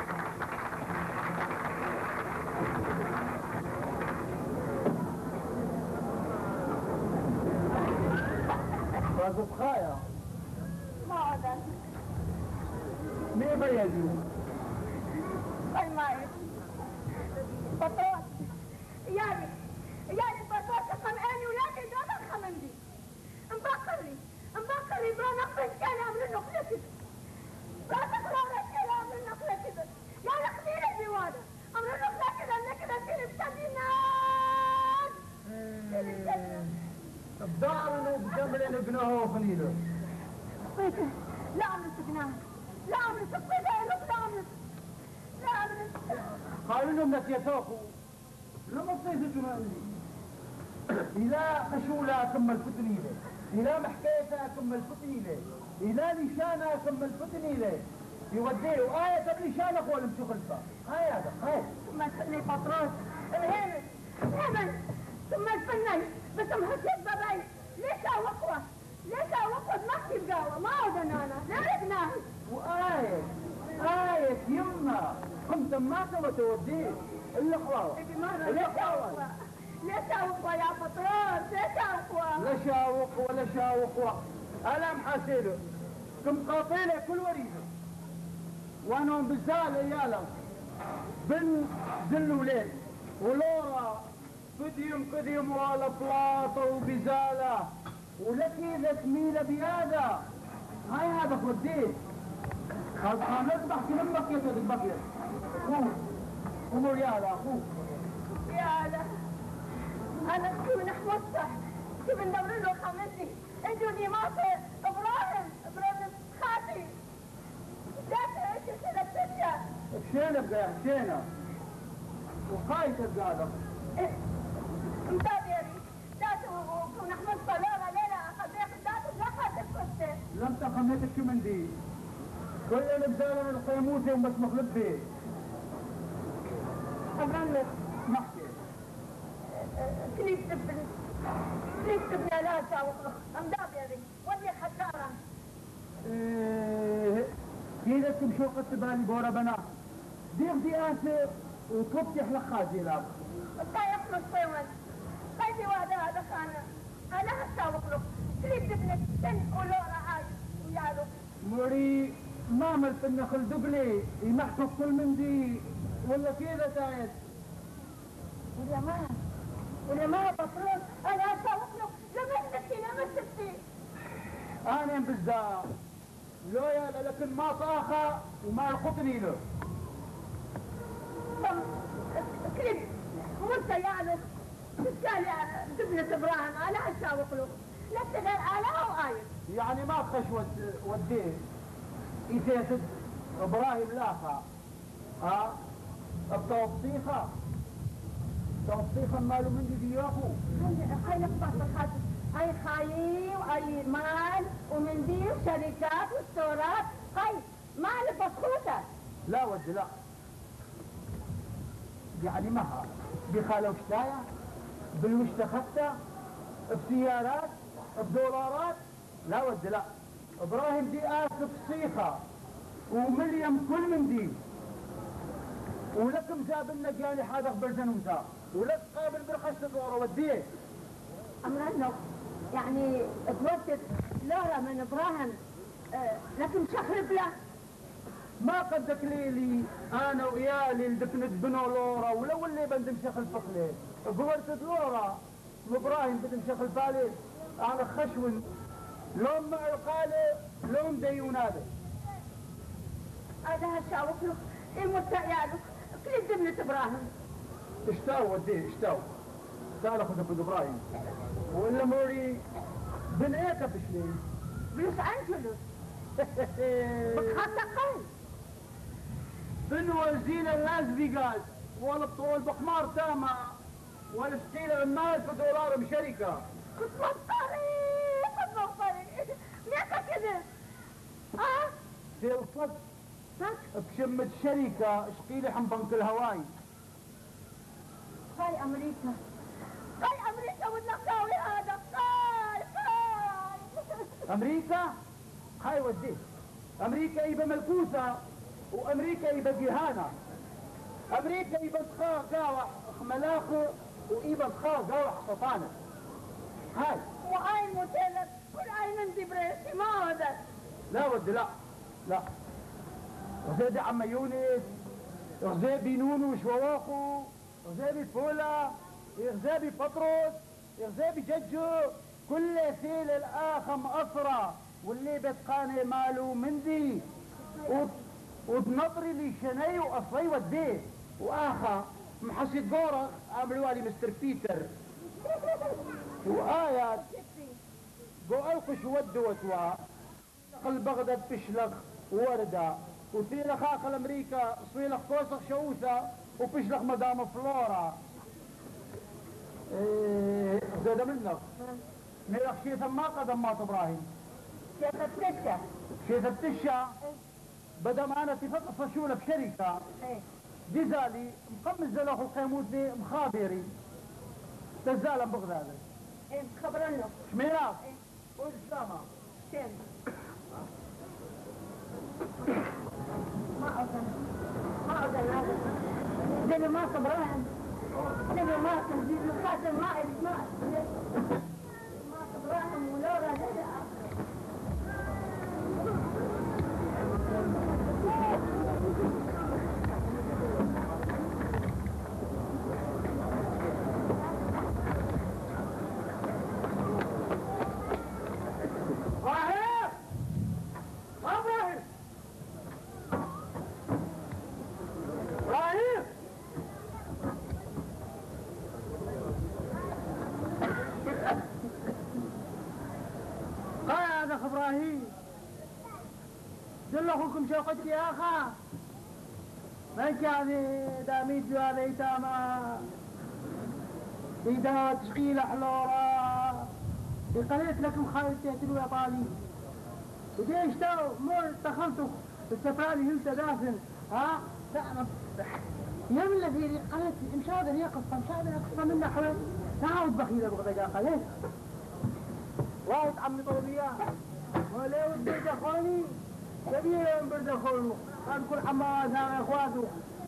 رازق خايا ما عدا مين بيجي أي معي بطاط يعني بطاط خمقاني ولادي دول خمندي مبقري برانا قفل كلام لنقلتي لا تقرأ الكلام لنقلتي يا لقدير البوادة أمر النقلة كذا لكذا فيني بسدينات الدار وبجمل ابنه وخليله لا عمل سجنان لا عمل سجنان قالوا لهم نسيتوكوا لما تصيزتوا عندي إذا خشولة ثم الفتنيلة إذا محكيتها ثم الفتنيلة إذا لشانها ثم الفتنيلة يوديه آية قبل لشانك ولا مشي خلفها هاي هذا هاي ثم تخلي بطروس الهيمن ثم الفنان بس محسيت بابي ليش وقوة ما بقاوة ما عودنا أنا لا ربناه وآية يما قمت ما تبى توديه إلا خلاص ليش أوقوة يا بطروس ليش أوقوة لا شاوق ولا شاوق أنا محاسيله كم قاطيله كل وريده وانا بزال عياله بن زلوا ليل ولورا قديم ولا بلاطه وبزاله ولكي زميله بهذا هاي هذا خديت خلصان نذبح كل بقيت البقيه قوموا يالا اخوك يالا انا كيف نحوصح كيف ندور له خمسي اجوني ماطر ابراهيم خاتي جاتي ايش السلسلة حشينا بقى حشينا وخايت هذا متابعي داتو ونحوص طلالة ليلة اخذيك داتو لا خاتك كنت لم تخميتك شو من دي كل اللي بزالة القيموسة وبس مخلط بيه أبرنك محكي كليس تبني لا تاوخ أمداب يا ذي ودي خسارة كيدك تمشوق التبالي بورا بنا دير دياسة وتفتح لك خازيلك. الطايق مصيون قيدي هذا خانة أنا هساوق له تريد ابنك سن ولورا عايش ويالو مري ما عملت النخل دبلي يمحكوا كل من دي ولا كذا تايت. ولا ما بطلون أنا هساوق له لمستي أنا بالزا لويا لكن ما طاخة وما القطني له. كريم وانت يالو تسكال دبلة ابراهيم أنا هساوق له لا تغير أنا أو آية يعني ما تخش وديه يتيسد ابراهيم لاخا ها التوصيخة ماله من دي ياخو هاي نقطة الخاتم هاي خايي وهاي مال ومنديل شركات وستورات هاي مال بسخوتة لا ودي لا يعني معها بخالة وشتاية بالوش تخته بسيارات بدولارات لا ودي لا ابراهيم دي اسف صيخة ومليم كل من دي ولكم جاب لنا جاني حاضر برزن ومسا ولك قابل برخص دوره وديه أمر أنه يعني توجد لورا من إبراهيم لكن شخرب له ما قدك ليلي انا ويالي اللي دفنت بنو لورا ولو اللي بندم شخل فقلي قورت لورا وابراهيم بدم شخل بالي انا خشون لون مع القالي لون ديوناده هذا هالشاوك له يموت عياله كل دمنة إبراهيم اشتاو وديه اشتاو تعال خذ ابو ابراهيم ولا موري بن ايكا بشلي بلوس أنجلوس بتخطى قل بن وزين اللاز فيغاس ولا بطول بحمار تاما ولا سقيل المال في دولار بشركة كنت مضطري ميكا كده في الصد بشمة شركة شقيلي حم بنك الهواي هاي أمريكا والنقاوي هذا هاي امريكا هاي وديه امريكا يبقى ملكوسة وامريكا يبقى جهانة امريكا يبقى تخار قاوح ملاخو ويبقى تخار قاوح سطانة هاي وهاي موتيلك والهاي من دبريسي ما هذا لا ودي لا غزيبي عم يونس غزيبي نونو وشواواخو غزيبي فولا غزيبي بطرس غزيبي ججو كل سيل الاخم اسرى واللي بتقاني ماله مندي وبنطري لي شني واصلي وديه واخا محسي دورة عملوا لي مستر بيتر وآيات قو القش ودوا قل بغداد بشلخ وردة وثيلخ اخل امريكا صيلخ كوسخ شوثة وبشلخ مدام فلورا زاد منك ميلخ شيثا ما قدم مات ابراهيم شيث التشا بدا معنا اتفاق فشولة بشركة ديزالي مقمز زلوخ القيموتني مخابري تزالا بغداد خبرنا شميراك قول اسلامة ما أظن دني ما صبران دني ما تنزيل القاتل ما صبران ولورا ابراهيم دل اخوكم شوقتك يا اخا من كان داميت هذا يتامى إذا تشغيل حلورا قلت لكم خالد تهتلوا يا طالي ودي اشتاو مور دخلتوا السفراني هلت دافن ها تعرف يملى في قالت مش هذا يقصى منا حوالي تعاود بخيلة بغدا قالت واحد عمي طولية ولا ود برد اخواني كبير برد اخوانه كان كل حماد هذا اخواته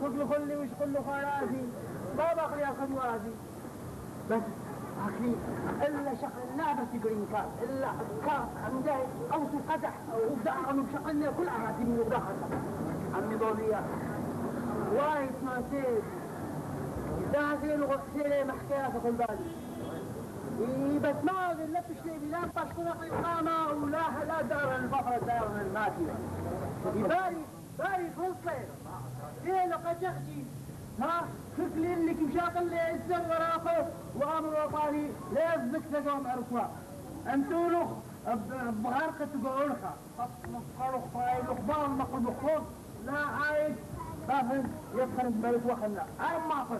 له خلي ويشغل له خالاتي ما بقى ياخذ وادي بس اخي الا شغل لعبه جرين كارد الا كارد عنده او قدح ودعم وشغلنا كل اهاتي من وداخل عمي ضوضيه وايد ما سيد ده زين وغسيله محكايه في بالي بس ما اقدر لفش لي لا بطلق اقامه ولا دار البحر دار الماكينه باري فرصه ليه لقد تخشي ها شكلي انك مشاغل لي الزر وراقه وامر وطاني لا يصدق تقوم عرفوا انتو بغرقه تقولها مفقروا خطاي الاخبار نقل مخوض لا عايد فاهم يدخل بلد وخلنا انا ما اخذ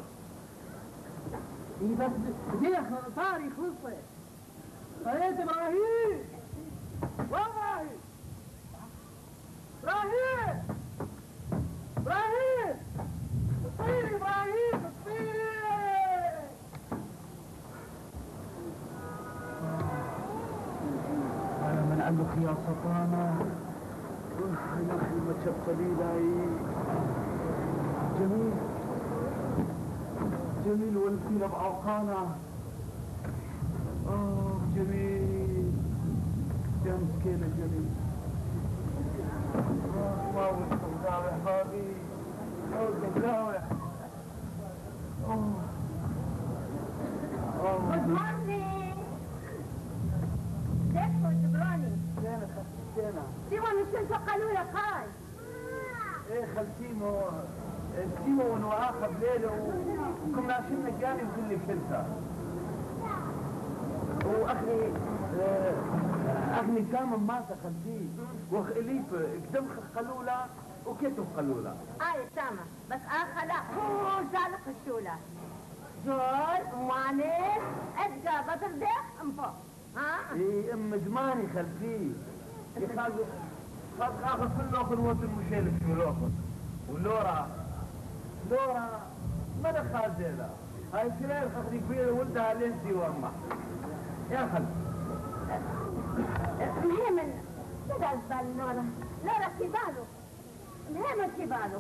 بس دي طاري خلصه قريت ابراهيم وابراهيم ابراهيم ابراهيم اطيري ابراهيم اطيري انا من عندك يا سلطانه يا اخي ما تشبطلي لاي جميل والفيل بعوقانه جميل يا مسكين الجميل ما ودك مداوي احبابي ما ودك مداوي Good morning. That's for the brownie. زينة سيما مش قالوا يا خاي. ايه خلتيمو ونواخذ ليله وكنا شلنا الجاني وكل شلتها واخني كامل ما خلتيه وخليف قدم خلوله وكيتو خلوله سامة بس لا هو زالق الشولة. جول ماني ادقى بدر ديك انفو ايه زماني خلتيه اخذ كل اخذ وطن مشيلك شو الاخذ ولورا ما خازيلة هاي سلال خطري كبيرة ولدها لنسي وامه يا خل مهمن كده البال لورا كباله مهمن كباله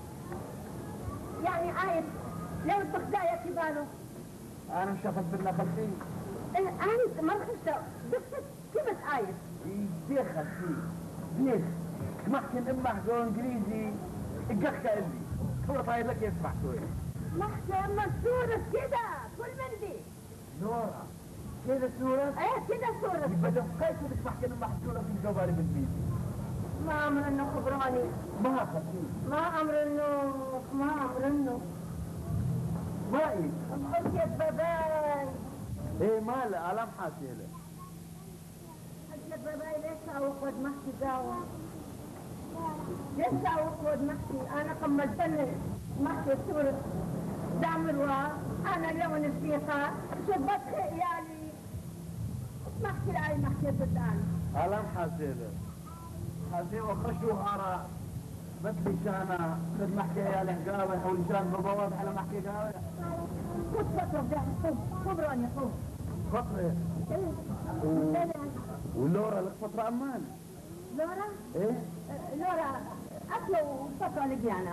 يعني عايز لو البخدايا كباله انا مشافت بدنا خلتي انا ما رخصت بس كيف عايز يدي خلتي ليش محكن امه جو انجليزي الجخة اللي هو طاير لك يسمع شوي محكي اما الصورة كده كل من دي نورا كده صورة؟ ايه كده صورة بدأ كيف بدك محكي امه صورة في الجواري بالبيت ما امر انه خبراني ما خلتي ما امر انه ما ايه قلت يا باباي ايه ماله الام حاسيله قلت يا باباي ليش اوقد محكي داوة ليش اوقد محكي انا قملتني محكي صورة دامروا انا لون الفيقة شبت خيالي محكي لاي محكي بدان الام حاسيله وخشوا هارا مثل شانا قد محكي يا لهقاوي حول شان بابوات على محكي قاوي خذ فترة بدي خبراني خذ فترة ولورا لك فترة امان لورا؟ ايه؟ لورا اكلوا فترة لقيانا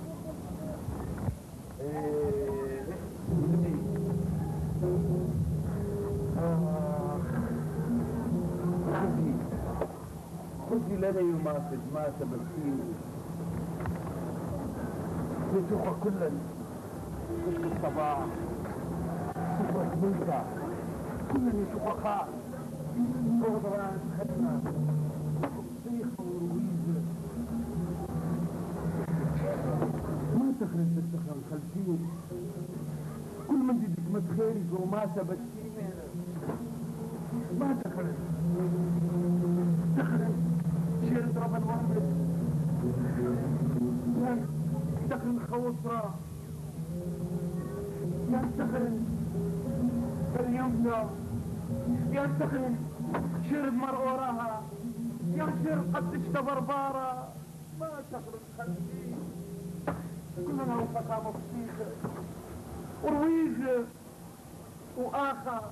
خذي لدي وماسد ما سبقتين نشوفها كلا كل الصباح صفة ملكة كلنا نشوفها خاص هو طبعا خدنا صيخة ورويزة ما تخرج بالدخل خلفين كل من بدك ما تخيرك وما سبقتين ما تخرج شير ضرب الوحدة دخل خوصرة ينتخل اليمنى ينتخل شرب مر وراها ينشر قدش تبربارة ما تخرج خلفي كلنا وفقا مبسيطة ورويجة وآخا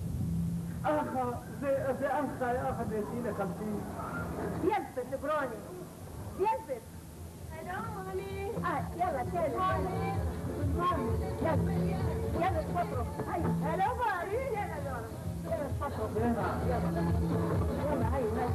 زي أنخا يا أخا بيتينا خلفي يلبس بروني يلبس. Hello, mommy. يلا يلا تفطروا. هلا باري يلا دورة. يلا تفطروا. يلا هاي ناس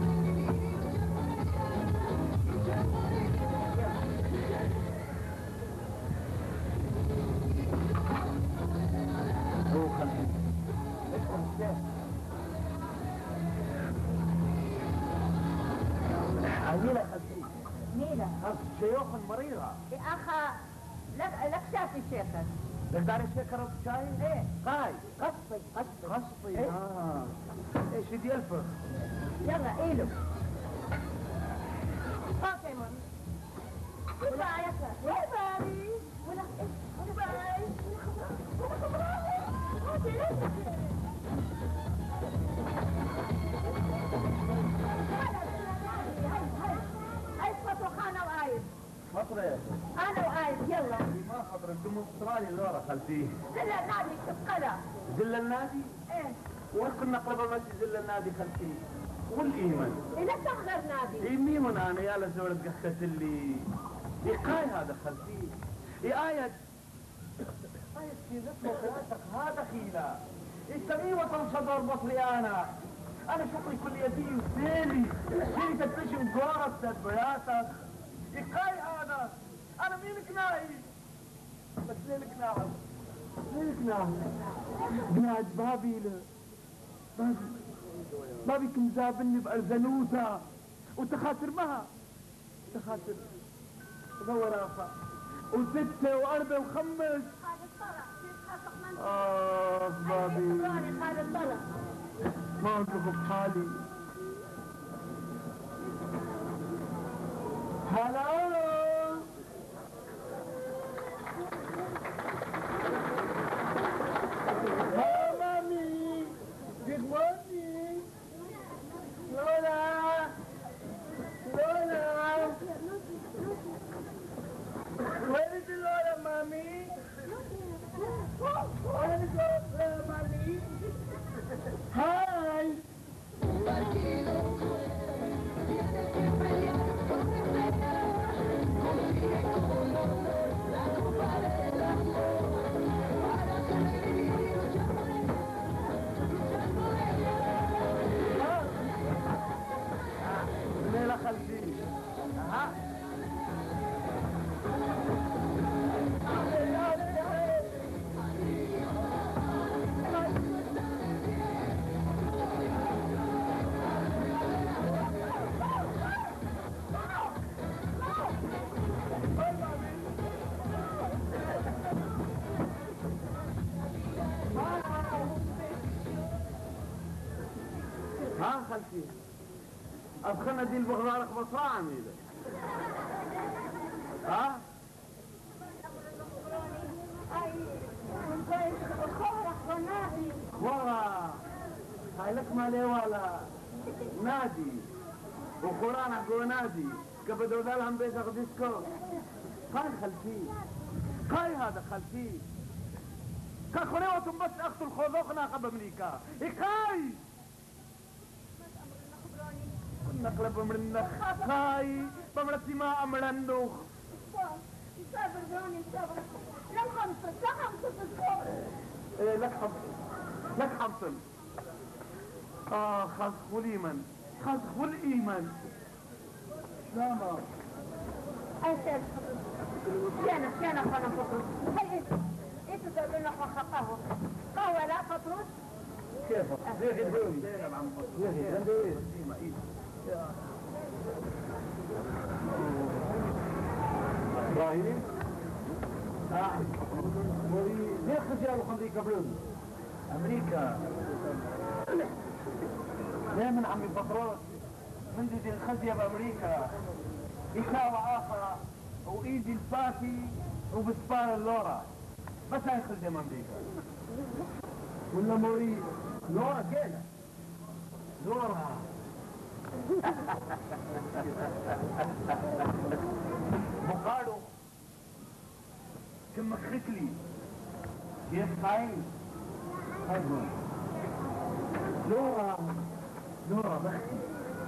عميلة خلفي ميلة شيوخ مريضة. يا أخا لك شافي شيخك. لك داري شكر الشاي؟ ايه قاي قصي قصي ايش دي الفخ؟ يلا ايلو. اوكي مامي. ولا يا ولا باري ولا باري هاي فطر خانة وآيد. فطرة أنا وآيد يلا. ما فطرة انتم استرالي اللورة خلفي. زل النادي تبقلا. زل النادي؟ ايه. وين كنا قرب المسجد زل النادي خلفي؟ والإيمن. إذا تحضر نادي. إيه ميمون أنا يا لزول تقحكت اللي. إيقاي هذا خلفي. إيه آية. آية في اسمه قياسك هذا خيلة. السمية وتنصدر بطلي أنا شكري كليتي وسيلي شيء تتشم جورة تدبياتك إيقاي هذا أنا مين كناي بس ليلك ناعم ليلك ناعم بناد بابي كم زابني بأرزنوتا وتخاطر بها تخاطر وراها وستة وأربعة وخمس بابي ما أنتظر بحالي هلا مامي good morning لولا where is Lola mommy where is Lola mommy hi ليلة خلفي ها خلفي أبخنا دي البغرارك بصراعة ميلة ها ورا هاي لك مالي ولا نادي وقرآن حقو نادي كبدو ذالهم بيت أغديسكو قاي خلفي قاي هذا خلفي كخريوتم بس أخذوا الخوضوخنا قبل أمريكا إقاي نقلب من النخاي بمرتي ما أمر النخ يسافر بروني يسافر لك خمسة إيه لك حمصن خزخ والإيمان خزخ والإيمان سلامة أسأل كان خانا فطرس هاي إيه تقول لنا قهوة قهوة لا فطرس كيف؟ زي البوني زي إبراهيم ليه خجل وخلي قبلون أمريكا ليه من عمي بطرس من دي الخزية بأمريكا إيكاوة آخرة وإيدي الفاتي وبسبار اللورا بس هاي خزية من أمريكا ولا موري لورا كده لورا بقالو كم خكلي كيف قايل هايبون لورا بختي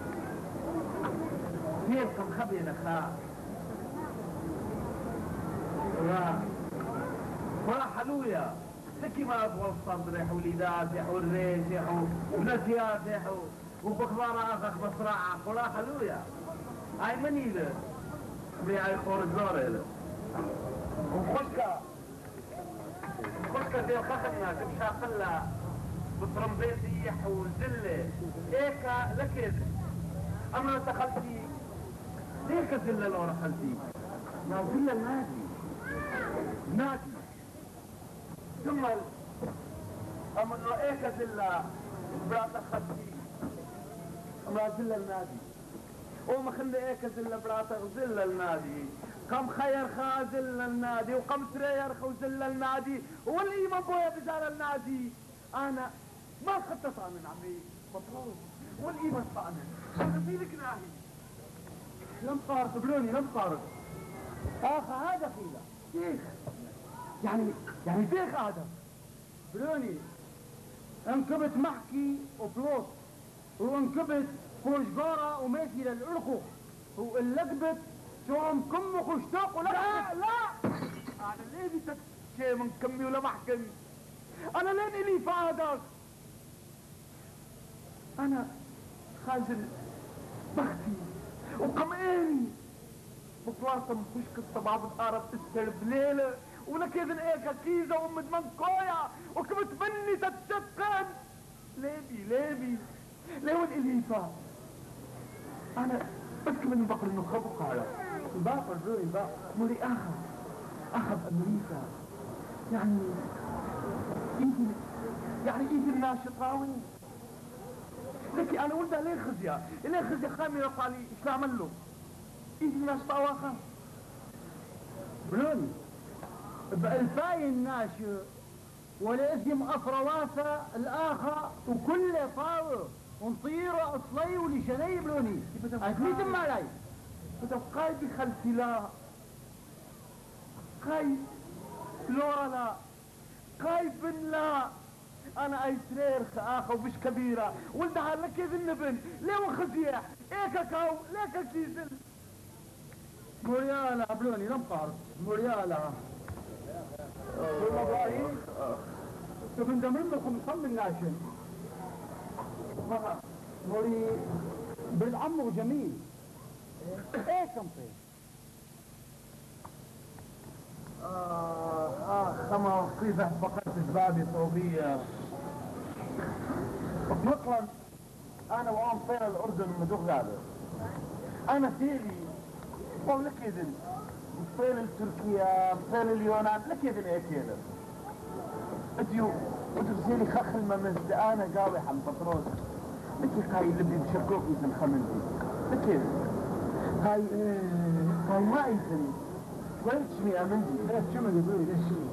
كيف كم خبي نخاء ولا حلويا لكي ما ابغى الصدر يحو وليدات يحو الريش يحو ونسيات يحو وبخبار اخخ بسرعة ولا حلويا هاي منيلة بيعي خور الزورة وخشكة زي الخخنة تمشى قلة بطرمبيتي يحو زلة ايكا لكن اما دخلتي ليك زلة لو رحلتي ما زلة نادي ثم اما انه ايك زلة بلا تخلتي اما زلة النادي وما خلي ايك زلة بلا تغزلة النادي قم خير خازل النادي وقم ترير خوزل النادي والإيمان بويا بزار النادي انا ما خدت صانن عمي مطلوب والإيمان صانن شغلتي لك ناهي لم صارت بلوني لم صارت هذا خيلة شيخ يعني شيخ هذا بلوني انكبت محكي وبلوط وانكبت فوشقارة وماشي للأرخو واللقبت شوم كمك واشتاق ولا لا انا ليه بدك شيء من كمي ولا محكم انا لين الي فادك انا خازن بختي وقمقيني بطلاسم خشك الصباب الارض تستر بليله ولك اذن ايكا كيزه وام دمن كويا وكبت مني تتشقن ليبي ليون الي فاد انا بس كمان بقر انه خبق على باقر روي باقر مولي اخذ امريكا يعني ايدي الناشطاوي لكي انا ولدها ليه خزيا خامي يطالي ايش نعمل له ايدي الناشطاوي اخا بلوني بألفاي الناشئ والاسم أفرواسة الآخر وكل طاوة ونطيره أصلي ولشني بلوني أكيد ما علي فتبقاي بخلتي لا قاي لورا لا قاي بن لا انا اي سرير اخا ومش كبيرة ولدها لك يذن بن ليه وخزيح ايكا كاو ليكا كيزل مريالة بلوني لم قارب مريالة والله تبن دمرم لكم صم الناشن موري بالعم وجميل ايه كم طيب خما قيفة فقدت اسبابي صوبية مطلق انا وام طير الاردن مدوخ هذا انا سيلي قول لك اذن طيل تركيا طيل اليونان لك اذن ايه كذا اديو وترسيلي خخ الممزد انا قاوي حم بطروس لكي قاي لبي بشكوك مثل خمنتي لكي هاي ما يزن وين تشمي امنتي ليش شمل يقولي ليش شمل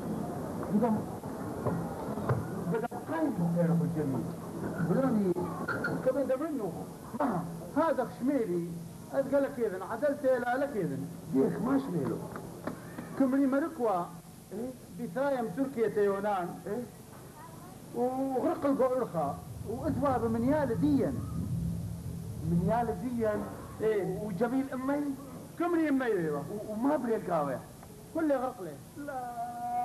بدأ قاي بخيره الجميل بلوني كمان دمرنه هذا شميلي قال لك اذن عدلت لا لك اذن شيخ ما شميله كمري مركوة بثايم تركيا تيونان وغرق القرخة واسواب منيال ديا ايه وجميل امي كمري امي ايوه وما بلي القاوح كل غرق له لا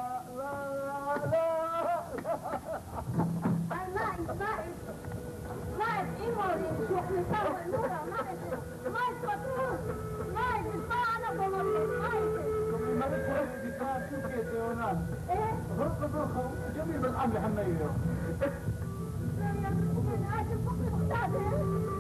نايف إيموري شوف نسوي نورا نايف بطروس نايف الفاعلة بمريض نايف ملك ورد بثايم تركيا تيونان ايه غرق القرخة وجميل بالعم حميه لا يمكن هذه الفقر مختلف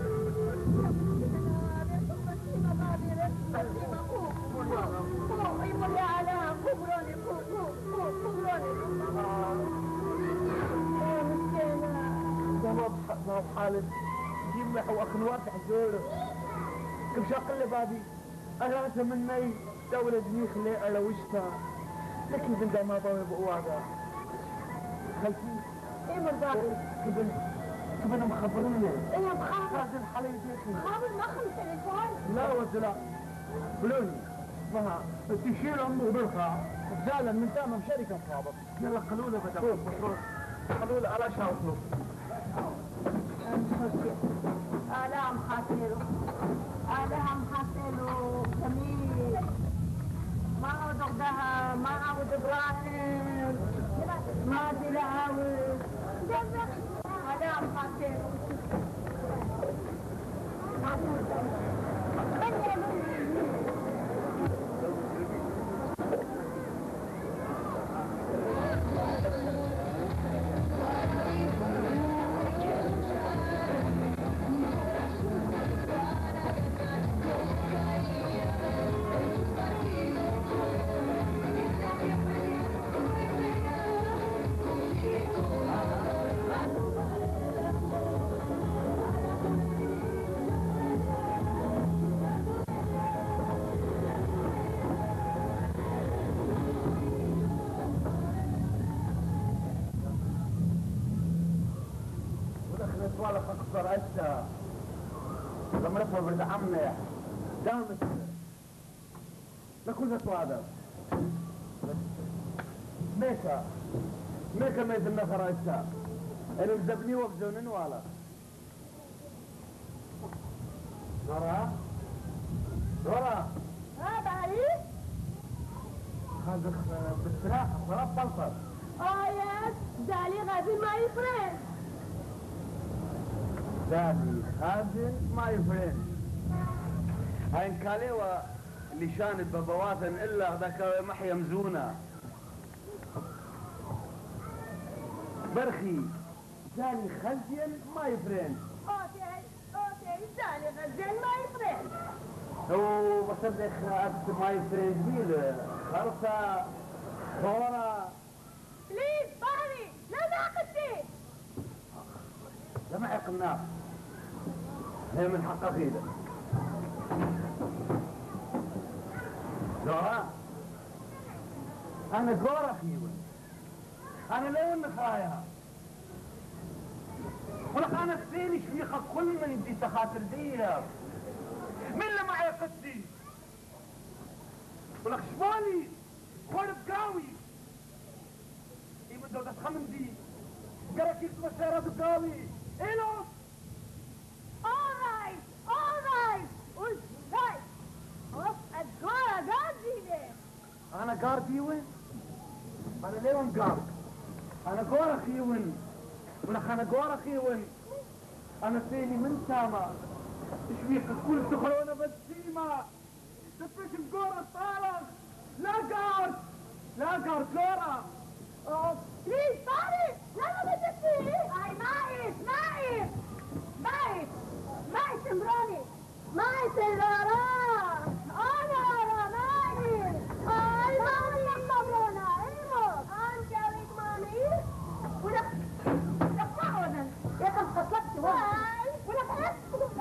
ما حالد يمح واخنوات حزوره كم شاقل بابي اغاسه مني دولة زنيخ لي على وشتا لكن بندا ما ضوي بقوادا خلتي ايه مرضاكي كبنا مخبرين ايه مخابر هذا الحالي ديكي مخابر ما خلي تليفون لا وزلا بلوني ما تشيل امه برخة زالا من تامم شركة صابت يلا قلوله بدأ مفروض قلوله على شاوطه آلام حاسلو جميل ما دغدها ما ما عاود ابراهيم ما دي عاود هذا مقاتل ولا خسر أشتا لما نفهم برد عمنا دامت لكل هذا ميكا ميز النفر أشتا أنا مزبني وبزونن ولا نورا بعيد هذا بالسلاح ضرب بلطر يس دالي غادي ما يفرق دالي خازن ما يفرق هاي كاليوة لشان ببواتن إلا ذاك محيا مزونة برخي دالي خزين ما يفرق اوكي دالي غزين ما يفرق هو بصدق ما يفرق بيل خرصة خورة بليز باري لا ناقصتي لما يقناك هي من حق أخيدة زورا أنا زورا خيوان أنا لون نخايا ولك أنا كثير شفيقة كل من دي تخاطر ديها من اللي معي قدي ولك شمالي خورب قاوي إيه بدو تتخمن دي قرأ كيف مسيرة قاوي إلو alright right خلاص الجارة قاعدة أنا قار ديوين أنا ليون قار أنا قار خيوين ولك أنا قار خيوين أنا فيني من ساما تشويق كل تخلونا بالسيما تفش القارة طالق لا قار قارة بليز باري لا ما تجي هاي مايس امراني مايس اللورا انا مايس هاي مامي امرونا ايمو انت اريد مامي ولك تعودا يا كم قصدت واي ولك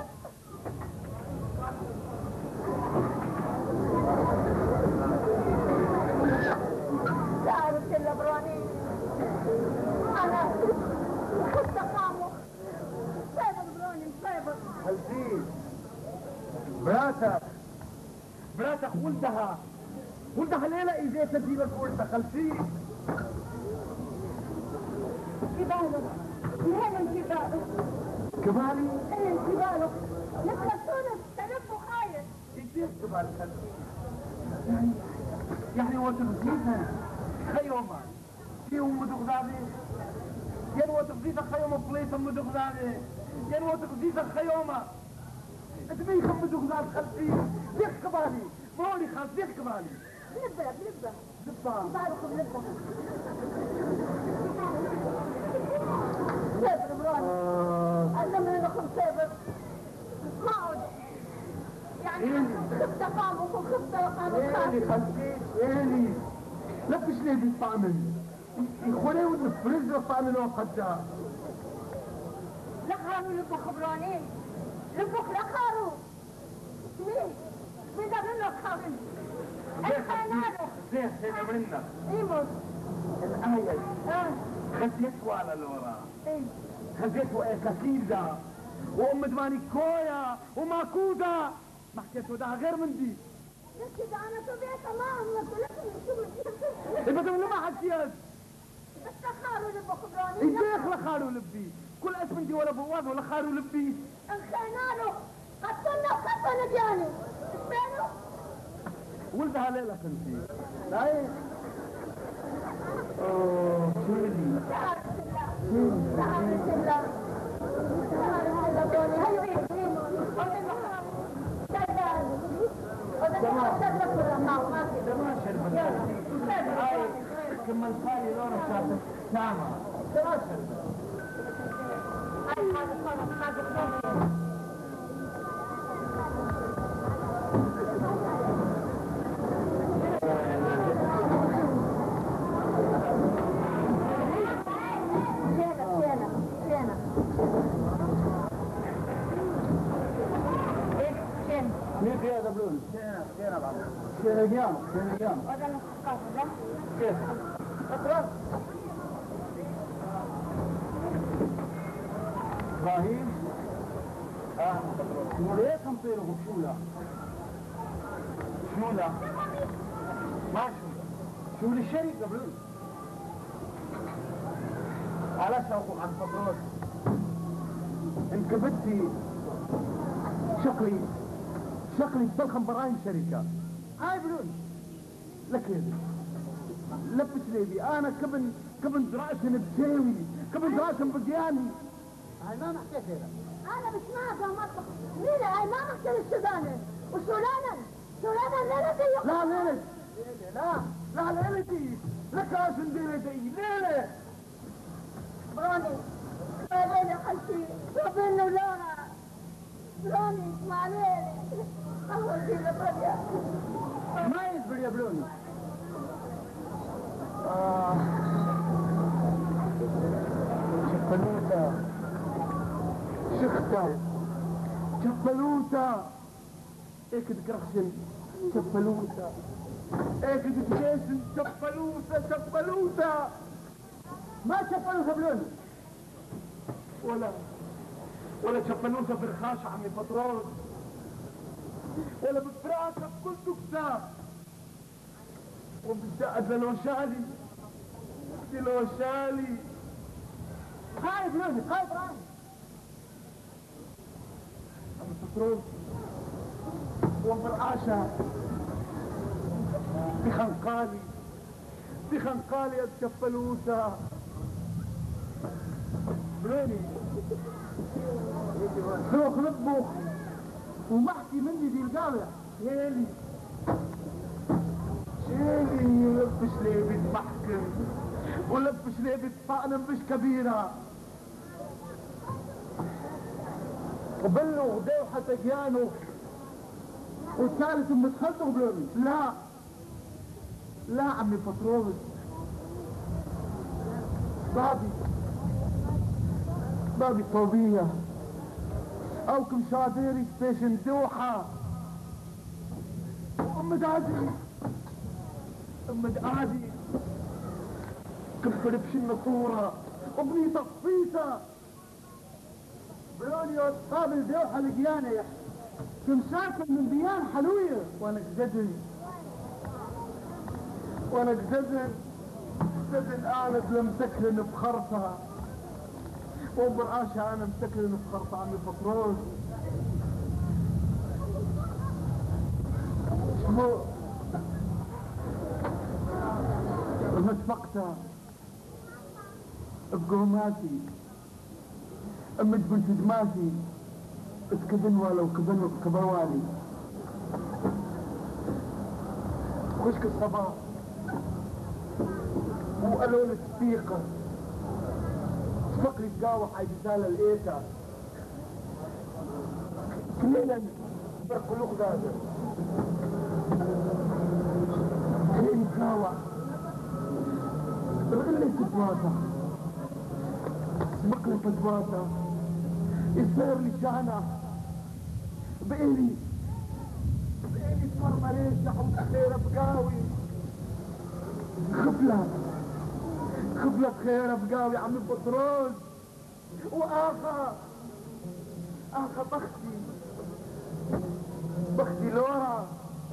تعرف اللبراني انا خدت قامه سيبك بروني سيبك خلفين مراتك ولدها ليلة إذا تجيبك ولدها خلفين كبالك وين كبالك كبالي ايه كبالك نفسونا تلفوا خايف كيف كبالي خلفين يعني هو تغذيتها خيومة فيهم مدغذابي يعني هو تغذيتها خيومة بليتهم مدغذابي يعني هو تغذيتها خيومة اتبيخم مدغذاب خلفين ليك كبالي مولي خلف ليك كبالي لبة كبالكم لبة سيبر بروني علمنا لكم سيبر ما عود يعني خفت قامك وخفت إيلي خلفين إيلي لبش ليه بيطعمل يخولي ونفرز الطعمل وقدها لخارو لبو خبراني لبوك لخارو مين ده منك خارن الخينانو زين منك ايموس الآية خزيتوا على الورا خزيتوا كثيرة وأم دماني كويا وماكودا ما حكيتوا ده غير من دي لكن انا طبيعي تمام بدهم ما حكيت بس خارو لبو خبراني ايديك لخارو لبي كل اسم دي ولا بواض ولا خارو لبي الخينانو قتلنا وقتلنا دياني اسمعنا ولدها ليلة كنتي لا اوه شو بدي؟ تعال بسم الله هيو ايه تمام شربت هاي كمل خالي لون الشاطئ تمام تمام شربت هاي هذا صار هذا مين في هذا بلول؟ شينا بعض شينا قيام هذا الثقافة ده كيف؟ أطراف إبراهيم وليه تمطيره بشولة؟ شولة؟ ما شولة شولة الشركة بلول على شوقه عن فضروس انكبتي شكلي بتلخم براين شركة هاي بلون لك يدي لبس ليبي انا كبن دراسن بساوي كبن دراسن بدياني هاي ما محكيت هنا أنا مش معك مطبخ مين هاي ما محكي السوداني وسولانا ليلة دي لا ليلة لا ليلة دي لك عشان ليلة بروني ما بين خلفي وبين لورا بروني اسمع ليلي أول شيء لقضية ما يزبر يا بلوني شفلوتا ايك تقرخشن شفلوتا ايك تتجيسن شفلوتا ما شفلوتا بلوني ولا شفلوتا برخاش عمي بطرول ولا بفراشة بكل دكتة وبالزائد للوشالي خايف مني خايف عني عم بطرول وبرعاشة بخنقالي اتشفلوتا بلوني سوق نطبخ ومحكي مني دي القابع شيلي لبش ليبي محكم ولبش ليبي طقنا مش كبيرة وبلو غديو حتى جيانو والثالث متخلطوا بلوني لا عمي فطروز بابي طوبية او كم شاديري بيش ندوحة ام دعادي كم فربش النصورة ابني تصفيته بلوني اصحاب الدوحة لقيانة كم ساكن من ديان حلوية وانا قزدن انا لمسكن بخرطة وبرعاشة انا مسكن بخرطة عمي فطروز شمو متفقتها بقوماتي امد بنت دماتي اتكبن ولو كبوالي خشك الصباح وقالوا لي السبيقة فقري تقاوح عجزال الايتا كليلا برقلوق دادر كليلا تقاوح رغلي تدواتا سبقلي تدواتا يصير لي شانة بإيلي تمر مريشة حوش خيرة بقاوي خفلة خيرة بقاوي عمي بطروز وآخا بختي لورا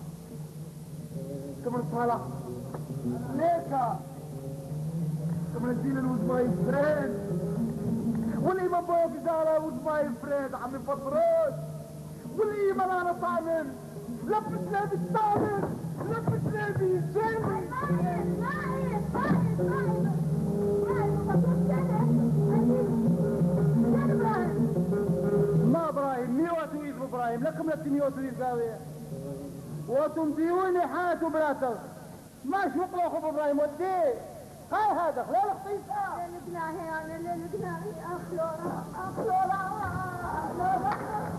كمان طالع ليكا كمان الدين with my friend والإيمان بوك زارة with my friend عمي بطروز والإيمان أنا طعمن لبس لابي الطعمن لبس لابي جيمي التميوت اللي زاوية وتمديوني حياته براتر ما شوط له أخو إبراهيم وديه هاي هذا خلال اخطيسة للقناهي أنا للقناهي أخلورا أخلورا لورا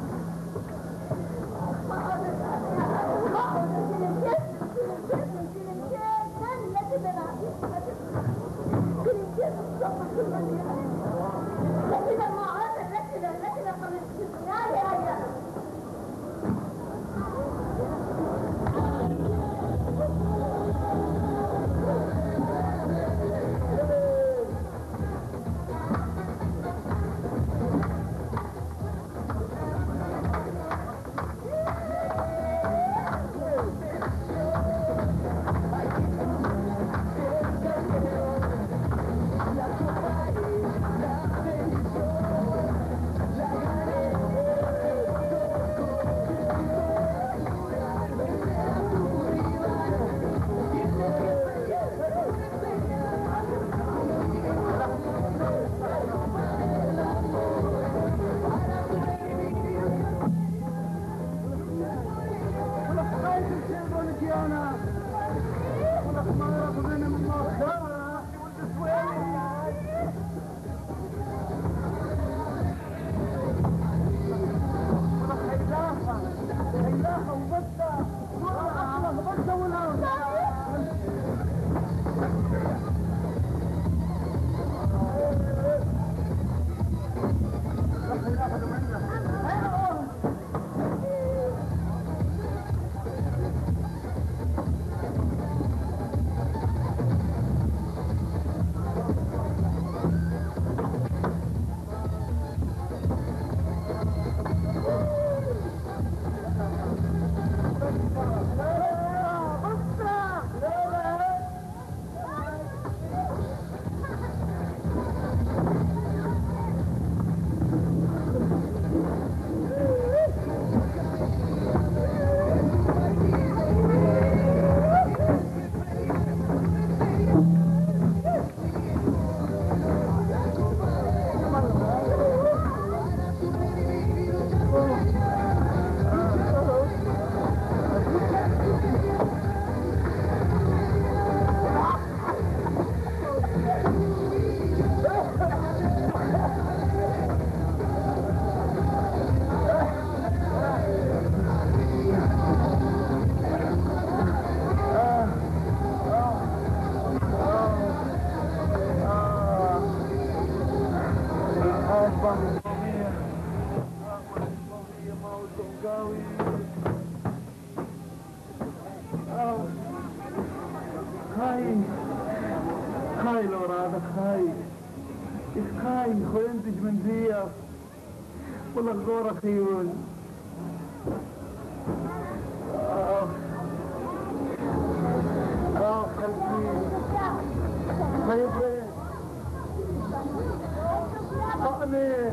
خاي لو هذا خاي خوينتج من زيف والله غورة خيول قلبي خيبري طقني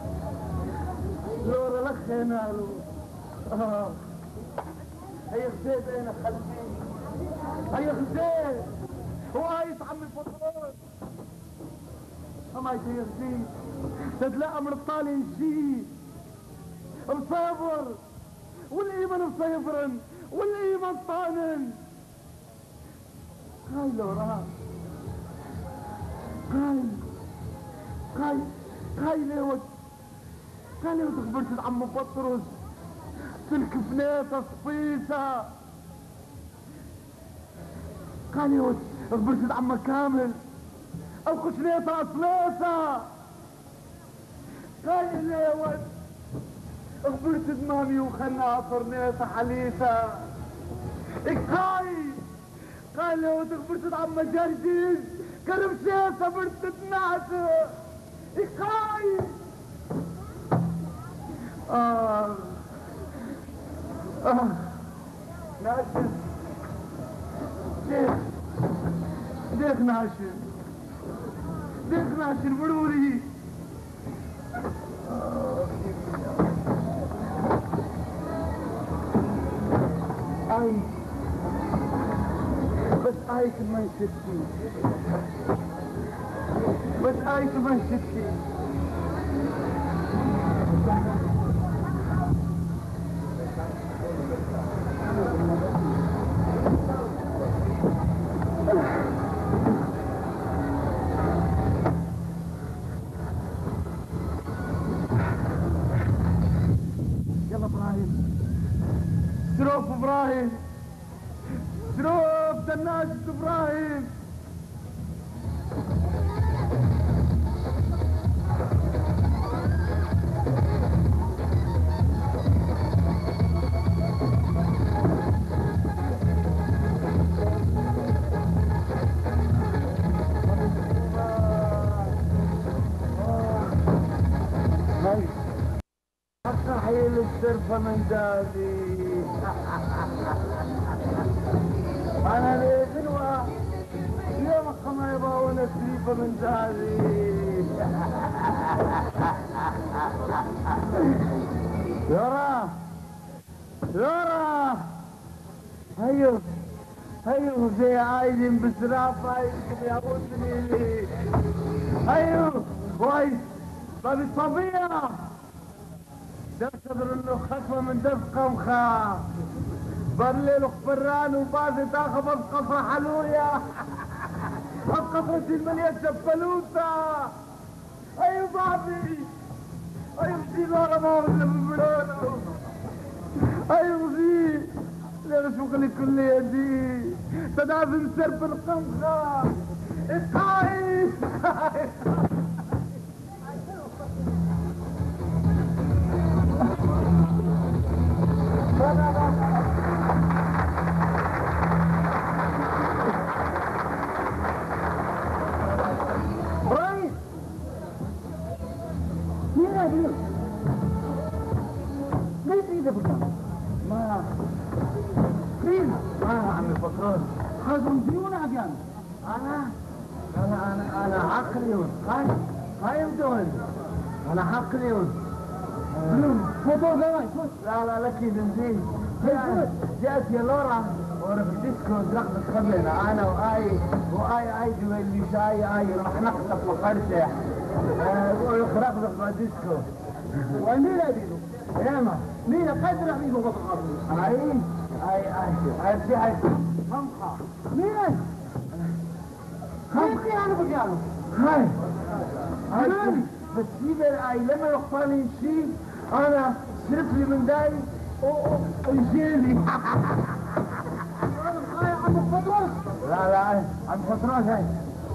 لورا لك خينالو هيا خزيت انا قلبي هيا خزيت هو عايز عم الفطرات اما يصير تتلاقى من الطالع شيء مصابر والايمان مصيبرن والايمان طانن قاي لورا قاي ليوت خبرت عم بطرس سلك فنيسة صفيسة قال ليوت خبرت عم كامل او خشنيطة اصليصة قال ليوت خبرت دمامي وخنا فرنيسة حليسة قال ليوت خبرت عم جرجيز كرمشيسة برت تنعسة ناشف ديخ ناشف مروري بس آي كمان شتي شروف ابراهيم، شروف دناشة ابراهيم. حيل السرفة من دادي. أنا ليه غنوة يوم الخميبة وانا سريفة من دادي. يورا يورا هيو هيو زي عايزين بسرافة عايزين يا وطني. هيو كويس. طب الصبية تعتبر انه خطوة من دف قمخة برليل وخبران وبازي تاخذ القصة حلوية. القصة الملية شبلوسة. ايوه بابي ايوه زي لورا ماما اللي بملونه. ايوه زي ليش شغلي كلية دي تدافن سرب القمخة. اصحاي أنا عقلي هاي بدون أنا عقلي فوتو زمان لا لك بنزين جاءت يا لورا ورا في الديسكو رقصت قبلنا أنا وآي اللي شاي راح نقصف وقرشة ورقصت في الديسكو. ومين أديله؟ ياما مين قدر أبيه وقصف أي خمخة مين؟ خمخة أنا بجانو هاي بس اي لما يخفاني شيء انا صرف لي من داي ويجيلي. هاي عم الفطرات. لا عم الفطرات هاي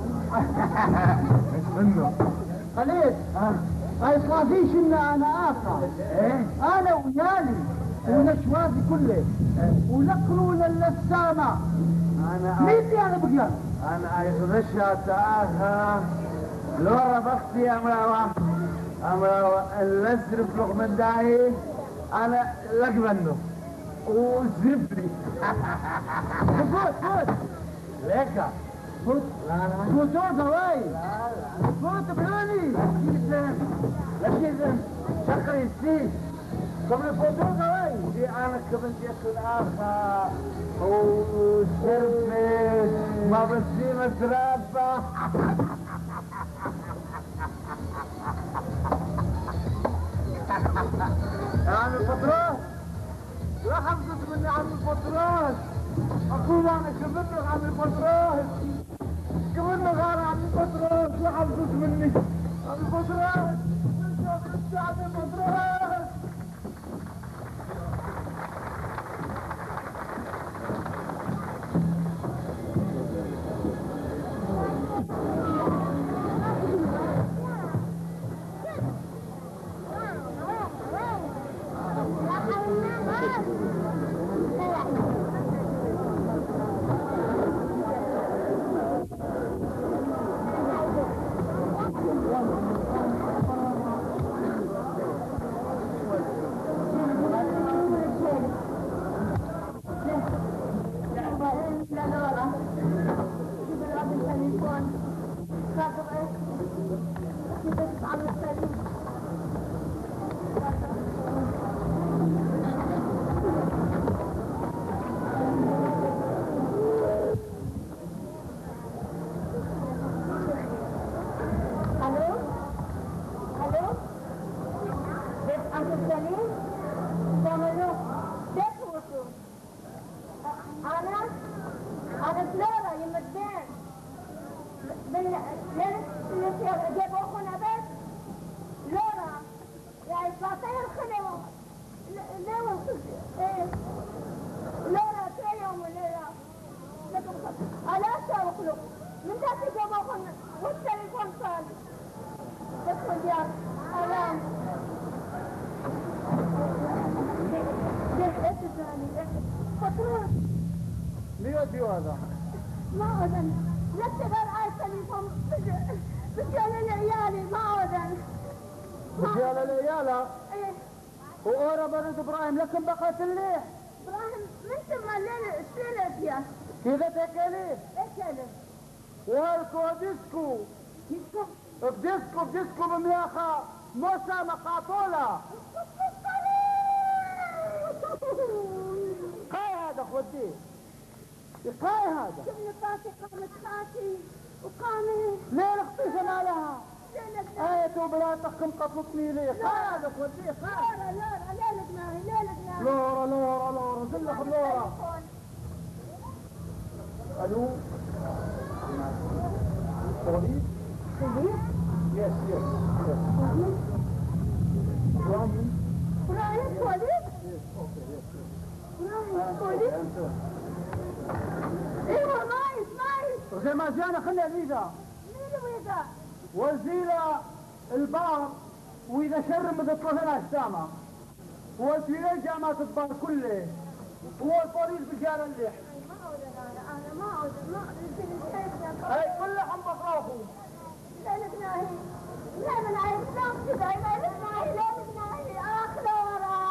مش منه خليت. هاي صافيش ان انا اقع ايه انا ويالي ونشواتي كله ولقرون اللسامة. مين دي انا بقيان انا اي غشة تاها لورا بختي امراوة الازرف لغ من داعي انا لك منه وزرف لي. فوت ليك فوت فوت هواي فوت بلوني لكن شكري السيس قبل فوتوك هواي دي انا كبنت يكون اخا وشرفت ما بسي مسرافة. يا عم الفطرات لا حفظت مني عم الفطرات. اقول انا كبرنا عم الفطرات كبرنا غار عم الفطرات لا حفظت مني عم الفطرات. انت عم الفطرات ودي هذا؟ ما أذن لا تغير عايشة لكم بجيال العيالي ما أذن بجيال العيالة؟ ايه وأورا بنت إبراهيم لكن بقيت الليح إبراهيم من ثم الليل شلت يا كذا تكلي اكلت والكو ديسكو ديسكو بديسكو بمياخة موسى مقاطولة قاي هذا خودي قاي هذا شبني باسي قامت خاتي وقامي ليه اختي مالها ليلك آية بلاتكم قطلتني ليه قاي هذا خودي قاي لورا ليلك ناهي ليلك ناهي لورا زلخ لورا الو صديق يس إبراهيم وليد إبراهيم وليد ايوه مايس زي ما جانا خلنا فيزا مين ويدا وزيلة البار واذا شرم بتطلع السامة وزيلة جامعة البار كله هو البوليس بجار الليح انا ما اعود هاي كله عم بقراهم ليلك ناهي لا من عين نام كذا ليلك ناهي اخ لورا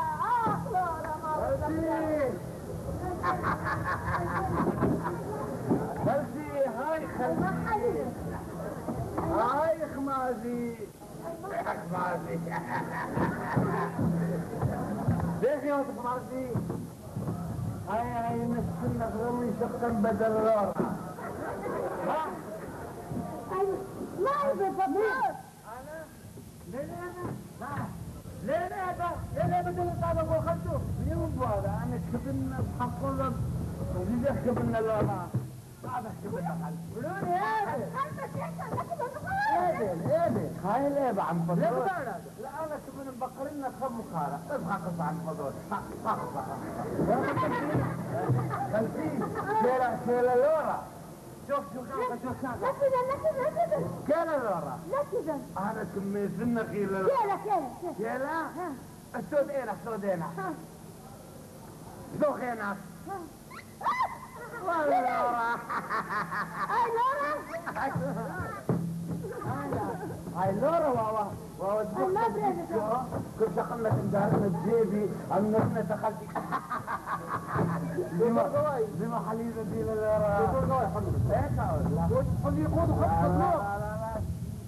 خلسي هاي خمازي ليش يا خمازي هاي نسكن غروي شقا بدل الورا ما يبطل ليه بدل هذا هو خلته اليوم هذا انا كبرنا بحصل وجيت كبرنا الورا صعب كبرنا قولوني هذا هاي اللعبة عم فضل لا انا كبرنا مبقرنا خم خارة ابغى قصة عن فضل شيلا لورا شوف لا كذا كيلا لورا لا كذا انا كميت لنا خيلا كيلا السود اينا ذو خيناك والله هاي لورا ما بينك. كل شغلنا تندهرنا بجيبي عملنا دخلتي بما حليبة دي لورا هيك خذ يقود وخذ لا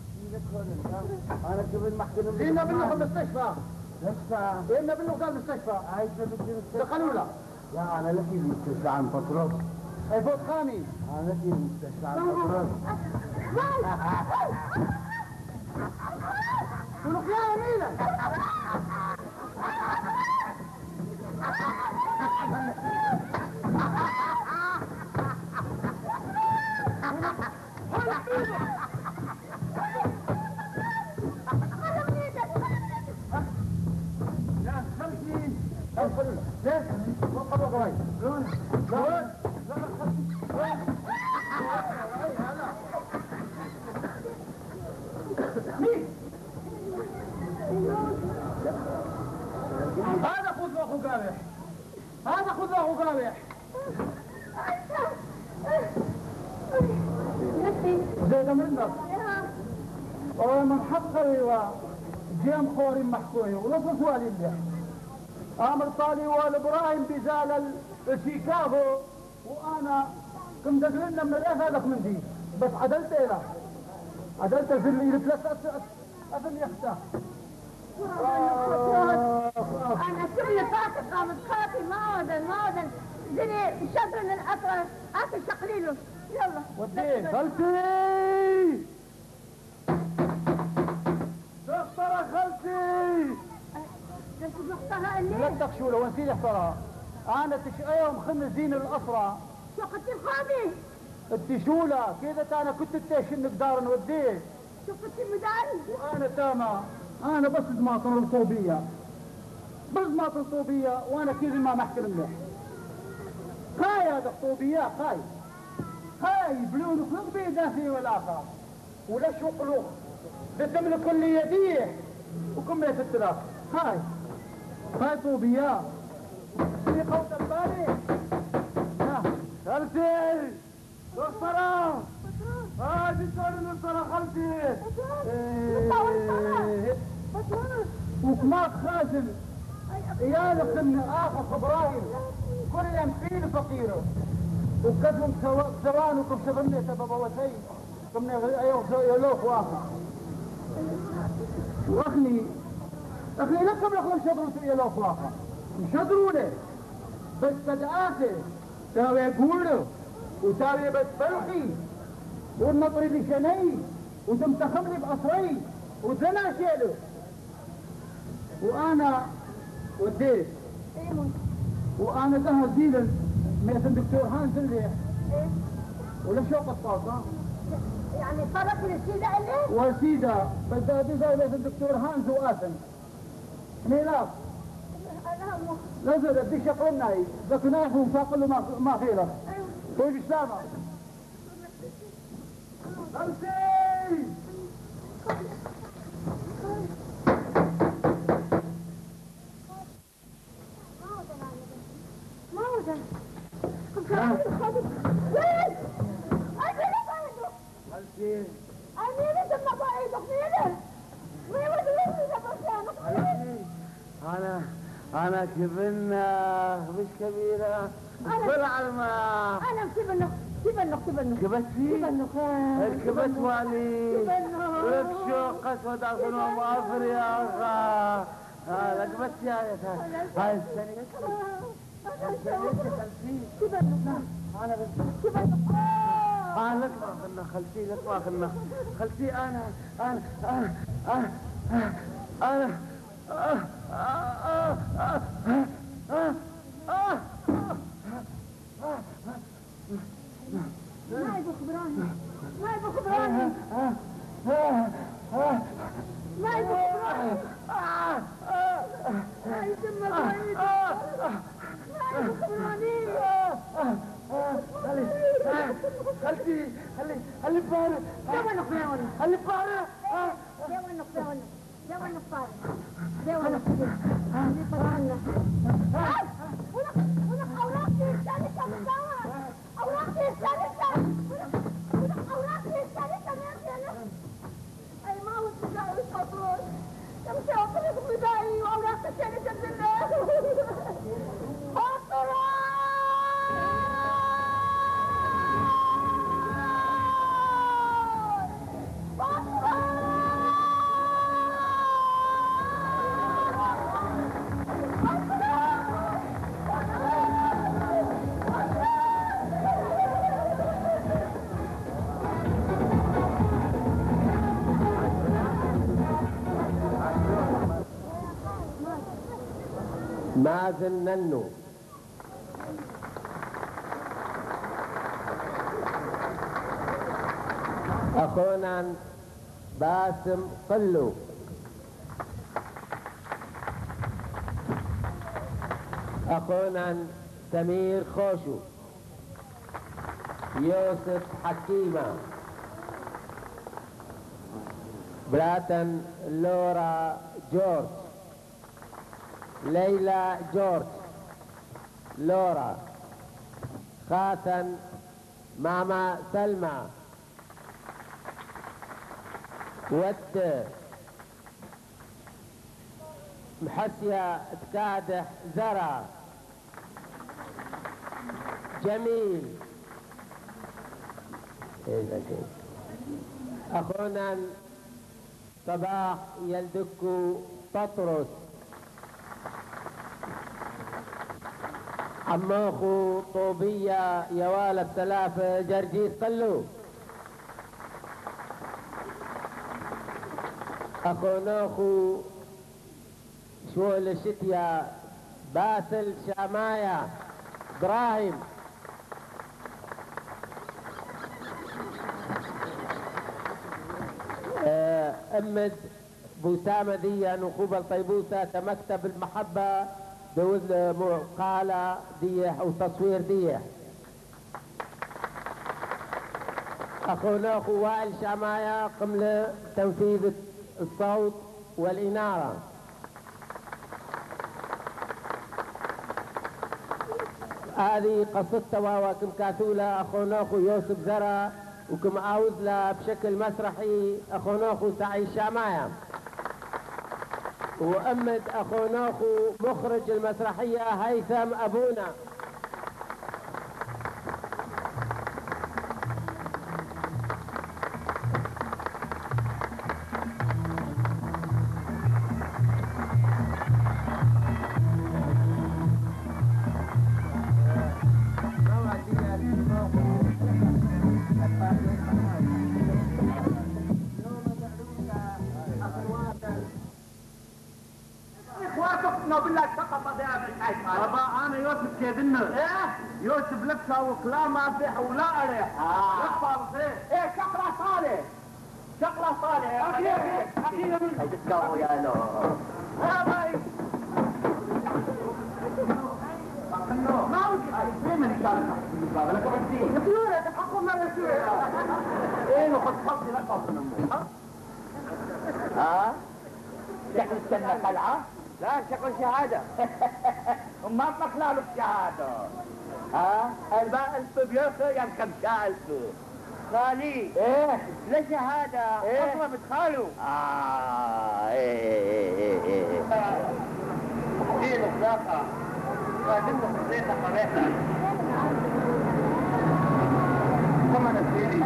انا كبير محكي زينا بنروح المستشفى لسه زينا بنروح المستشفى عايز دخلوا لا لا انا لكي المستشفى عن بطرس اي فوت خامي انا لكي المستشفى عن بطرس شنو يا أمينة هذا خذ له اخو قابح هذا خذ له اخو قابح زي ده منك من حقه جيم خوري محكوي ونصف والي اللي امر طالي والابراهيم بزال شيكاغو وانا كنت دخلنا من الاف هذاك من دي بس عدلت في اللي ثلاث افل يخته أنا كل فاتت قامت خاطي ما أذن زني شطر من الأطراف أكل شقليله يلا وديه خلتي دكتورة خلتي بس مختارها الليل لا تخشوله ونسيت احترها انا تشقيهم خمس دين الاسرى شو قلت الخاضي التشولة كذا انا كنت تشن قدار نوديه شو قلت المداري وانا تاما انا بس ماطر الطوبية وانا كذا ما محكي منه خاي هذا الطوبية خاي بلون خلق بيدا فيه والاخر ولا شو قلوق بتملك كل يديه وكم الثلاث هاي طوبية في قوة البالي الصلاة هذه صار من الصلاة خالتي وكماك خازن عيالك من آخر إبراهيم كل يوم فين فقيره وكتبهم سوان وكم سبني سبب وسيء كم يلوخ واخر واخني لكم لكم شدروا يلوخ واخر شدروا له بس بدآته تاوي قوله وتاوي بتفلقي والنطري بشني وتمتخمني بأصري وزنا شيله وانا وديت وانا ذهب زيدا من الدكتور هانز اللي ولا شوق الطاقة يعني صارت للسيدة اللي؟ وسيدة بس هذه زي الدكتور هانز وآثن ميلاف نزل بدي شقلنا هي ذكناه وفاق له ما خيره طيب السلامة أمسي أنا كبنة مش كبيرة طلع الماء أنا كبنة الكبت والي وبشوق قسوة أخونا مغفر يا أخا هذا كبت يا هاي السنة أنا بس لك ما خلنا خلتي لك ما خلنا خلتي أنا ما يبغى خبراني ما يبغى خبراني ما يبغى خلي فارق خلي فارق مازن ننو أخونا باسم قلو أخونا سمير خوشو يوسف حكيمة براتن لورا جورج ليلى جورج لورا خاتن ماما سلمى ود محسيا تكادح زرع جميل أخونا صباح يلدكو بطرس عماخو طوبية يوالد ثلاثة جرجيس قلو أخوناخو شوال الشتيا باسل شامايا إبراهيم أمد بوسامة دي نقوب الطيبوسة كمكتب المحبة بوزن مقالة دي وتصوير دي أخونا أخو وائل شماية قم تنفيذ الصوت والإنارة هذه قصتها وهو كم كاثولة أخوناخو يوسف زرا وكم عاوز له بشكل مسرحي أخوناخو سعي الشاماية وأمد أخوناخو مخرج المسرحية هيثم أبونا. انا يوسف كيدنا يوسف لك ساوك لا مافح ولا اريح يخبر خير ايه شقرة صالح شقرة صالح اخيرا تتكاو يا لو ما وجد فين من شارك لك بدي نفيورة تحقق مرة سورة ايه وخد فضي لك ها شكل استنى قلعة لا شكل شهادة وما مطلع له شهادة ها الباء الف بيوصل يمكن شاء خالي ايه لا شهادة ايه اصلا بتخالو ايه الخلاقة قادمة خزيطة خليطة كما نسيري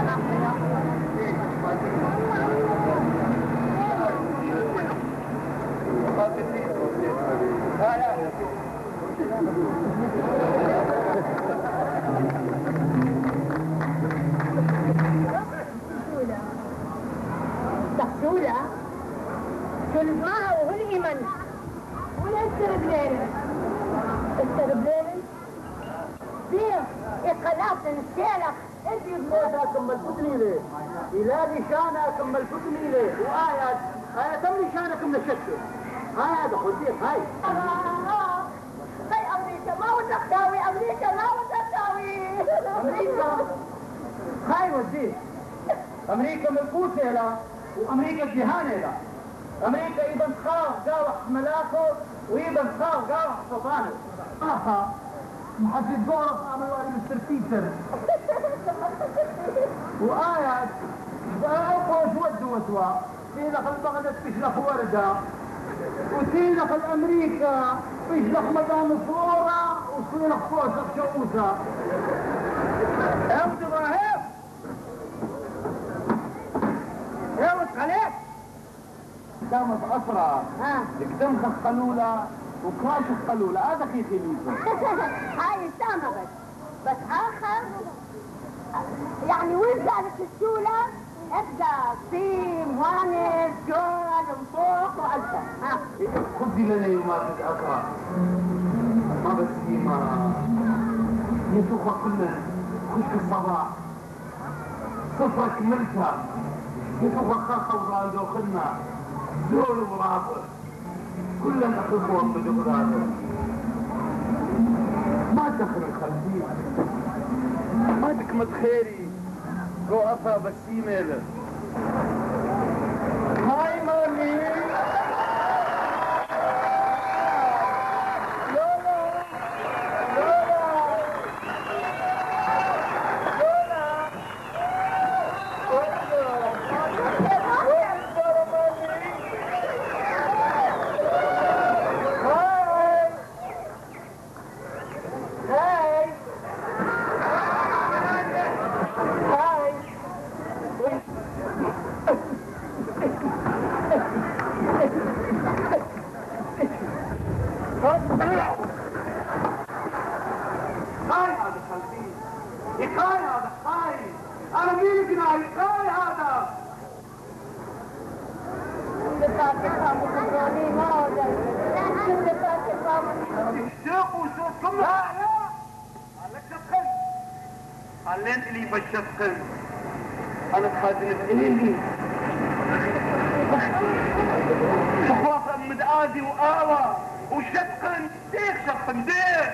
دخلولة شو اسمها وهو الإيمن ولا السربلين السربلين فيه إقلاف السيلة انت يبنيها كملتوا لي إلى لشانة كملتوا لي وآيات كم لشانة كم نشتت هاي هذا خذيه هاي هاي أمريكا ما ودك تاوي أمريكا ما ودك تاوي أمريكا هاي وديه أمريكا ملكوتة لا وأمريكا جهانة لا أمريكا إذا خاف قاوح ملاكه وإذا خاف قاوح سلطانه محدد دورة عملوا علي مستر بيتر وآيات بقوش ودوا وسوا تينا خل بغداد تشلخ وردة وتينا خل أمريكا تشلخ مدام صورة وصيلخ فوسق شؤوسة يا أبو إبراهيم يا وش عليك قامت أسرع قدمت القلولة وكراش القلولة هذا كي خليفة هاي سامة بس آخر يعني وين كانت السولة ابدا سيم وانس جول وفوق وعلتا خذي لنا يومات الأسرع ما بس ما يسوق كلنا خشك الصباح صفرك ملكة يسوق خاخة وراندو خلنا دول ورافق كلنا أخذوهم بدقراته ما تدخل الخلفية ما تكمت خيري رو أفا بسيمة هاي مامي علمت لي بالشفقن انا خازن بإلي شخوصا مدآزي وآوى وشفقن ديك شفقن ديك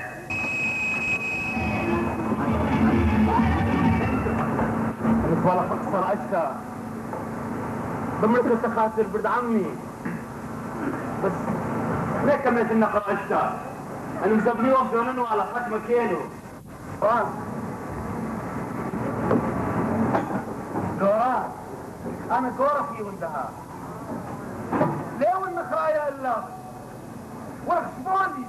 ولا فقصر عشتا بملك التخاطر برد عمي بس ليه كميت النقر عشتا أنا مسبني وفدوننو على خط مكانه. كورة أنا كورة في ولدها. ليه والنخرايا إلا؟ ورح شبوني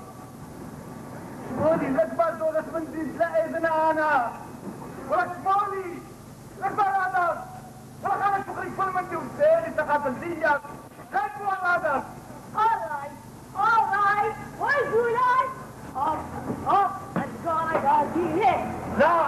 الأكبر دولة من دي تلاقي بنا أنا. ورح شبوني الأكبر هذا. ورح أنا شكري كل من دي وسيري تقاتل ديك. خلفوا هذا. All right. What do you like? Let's go like a لا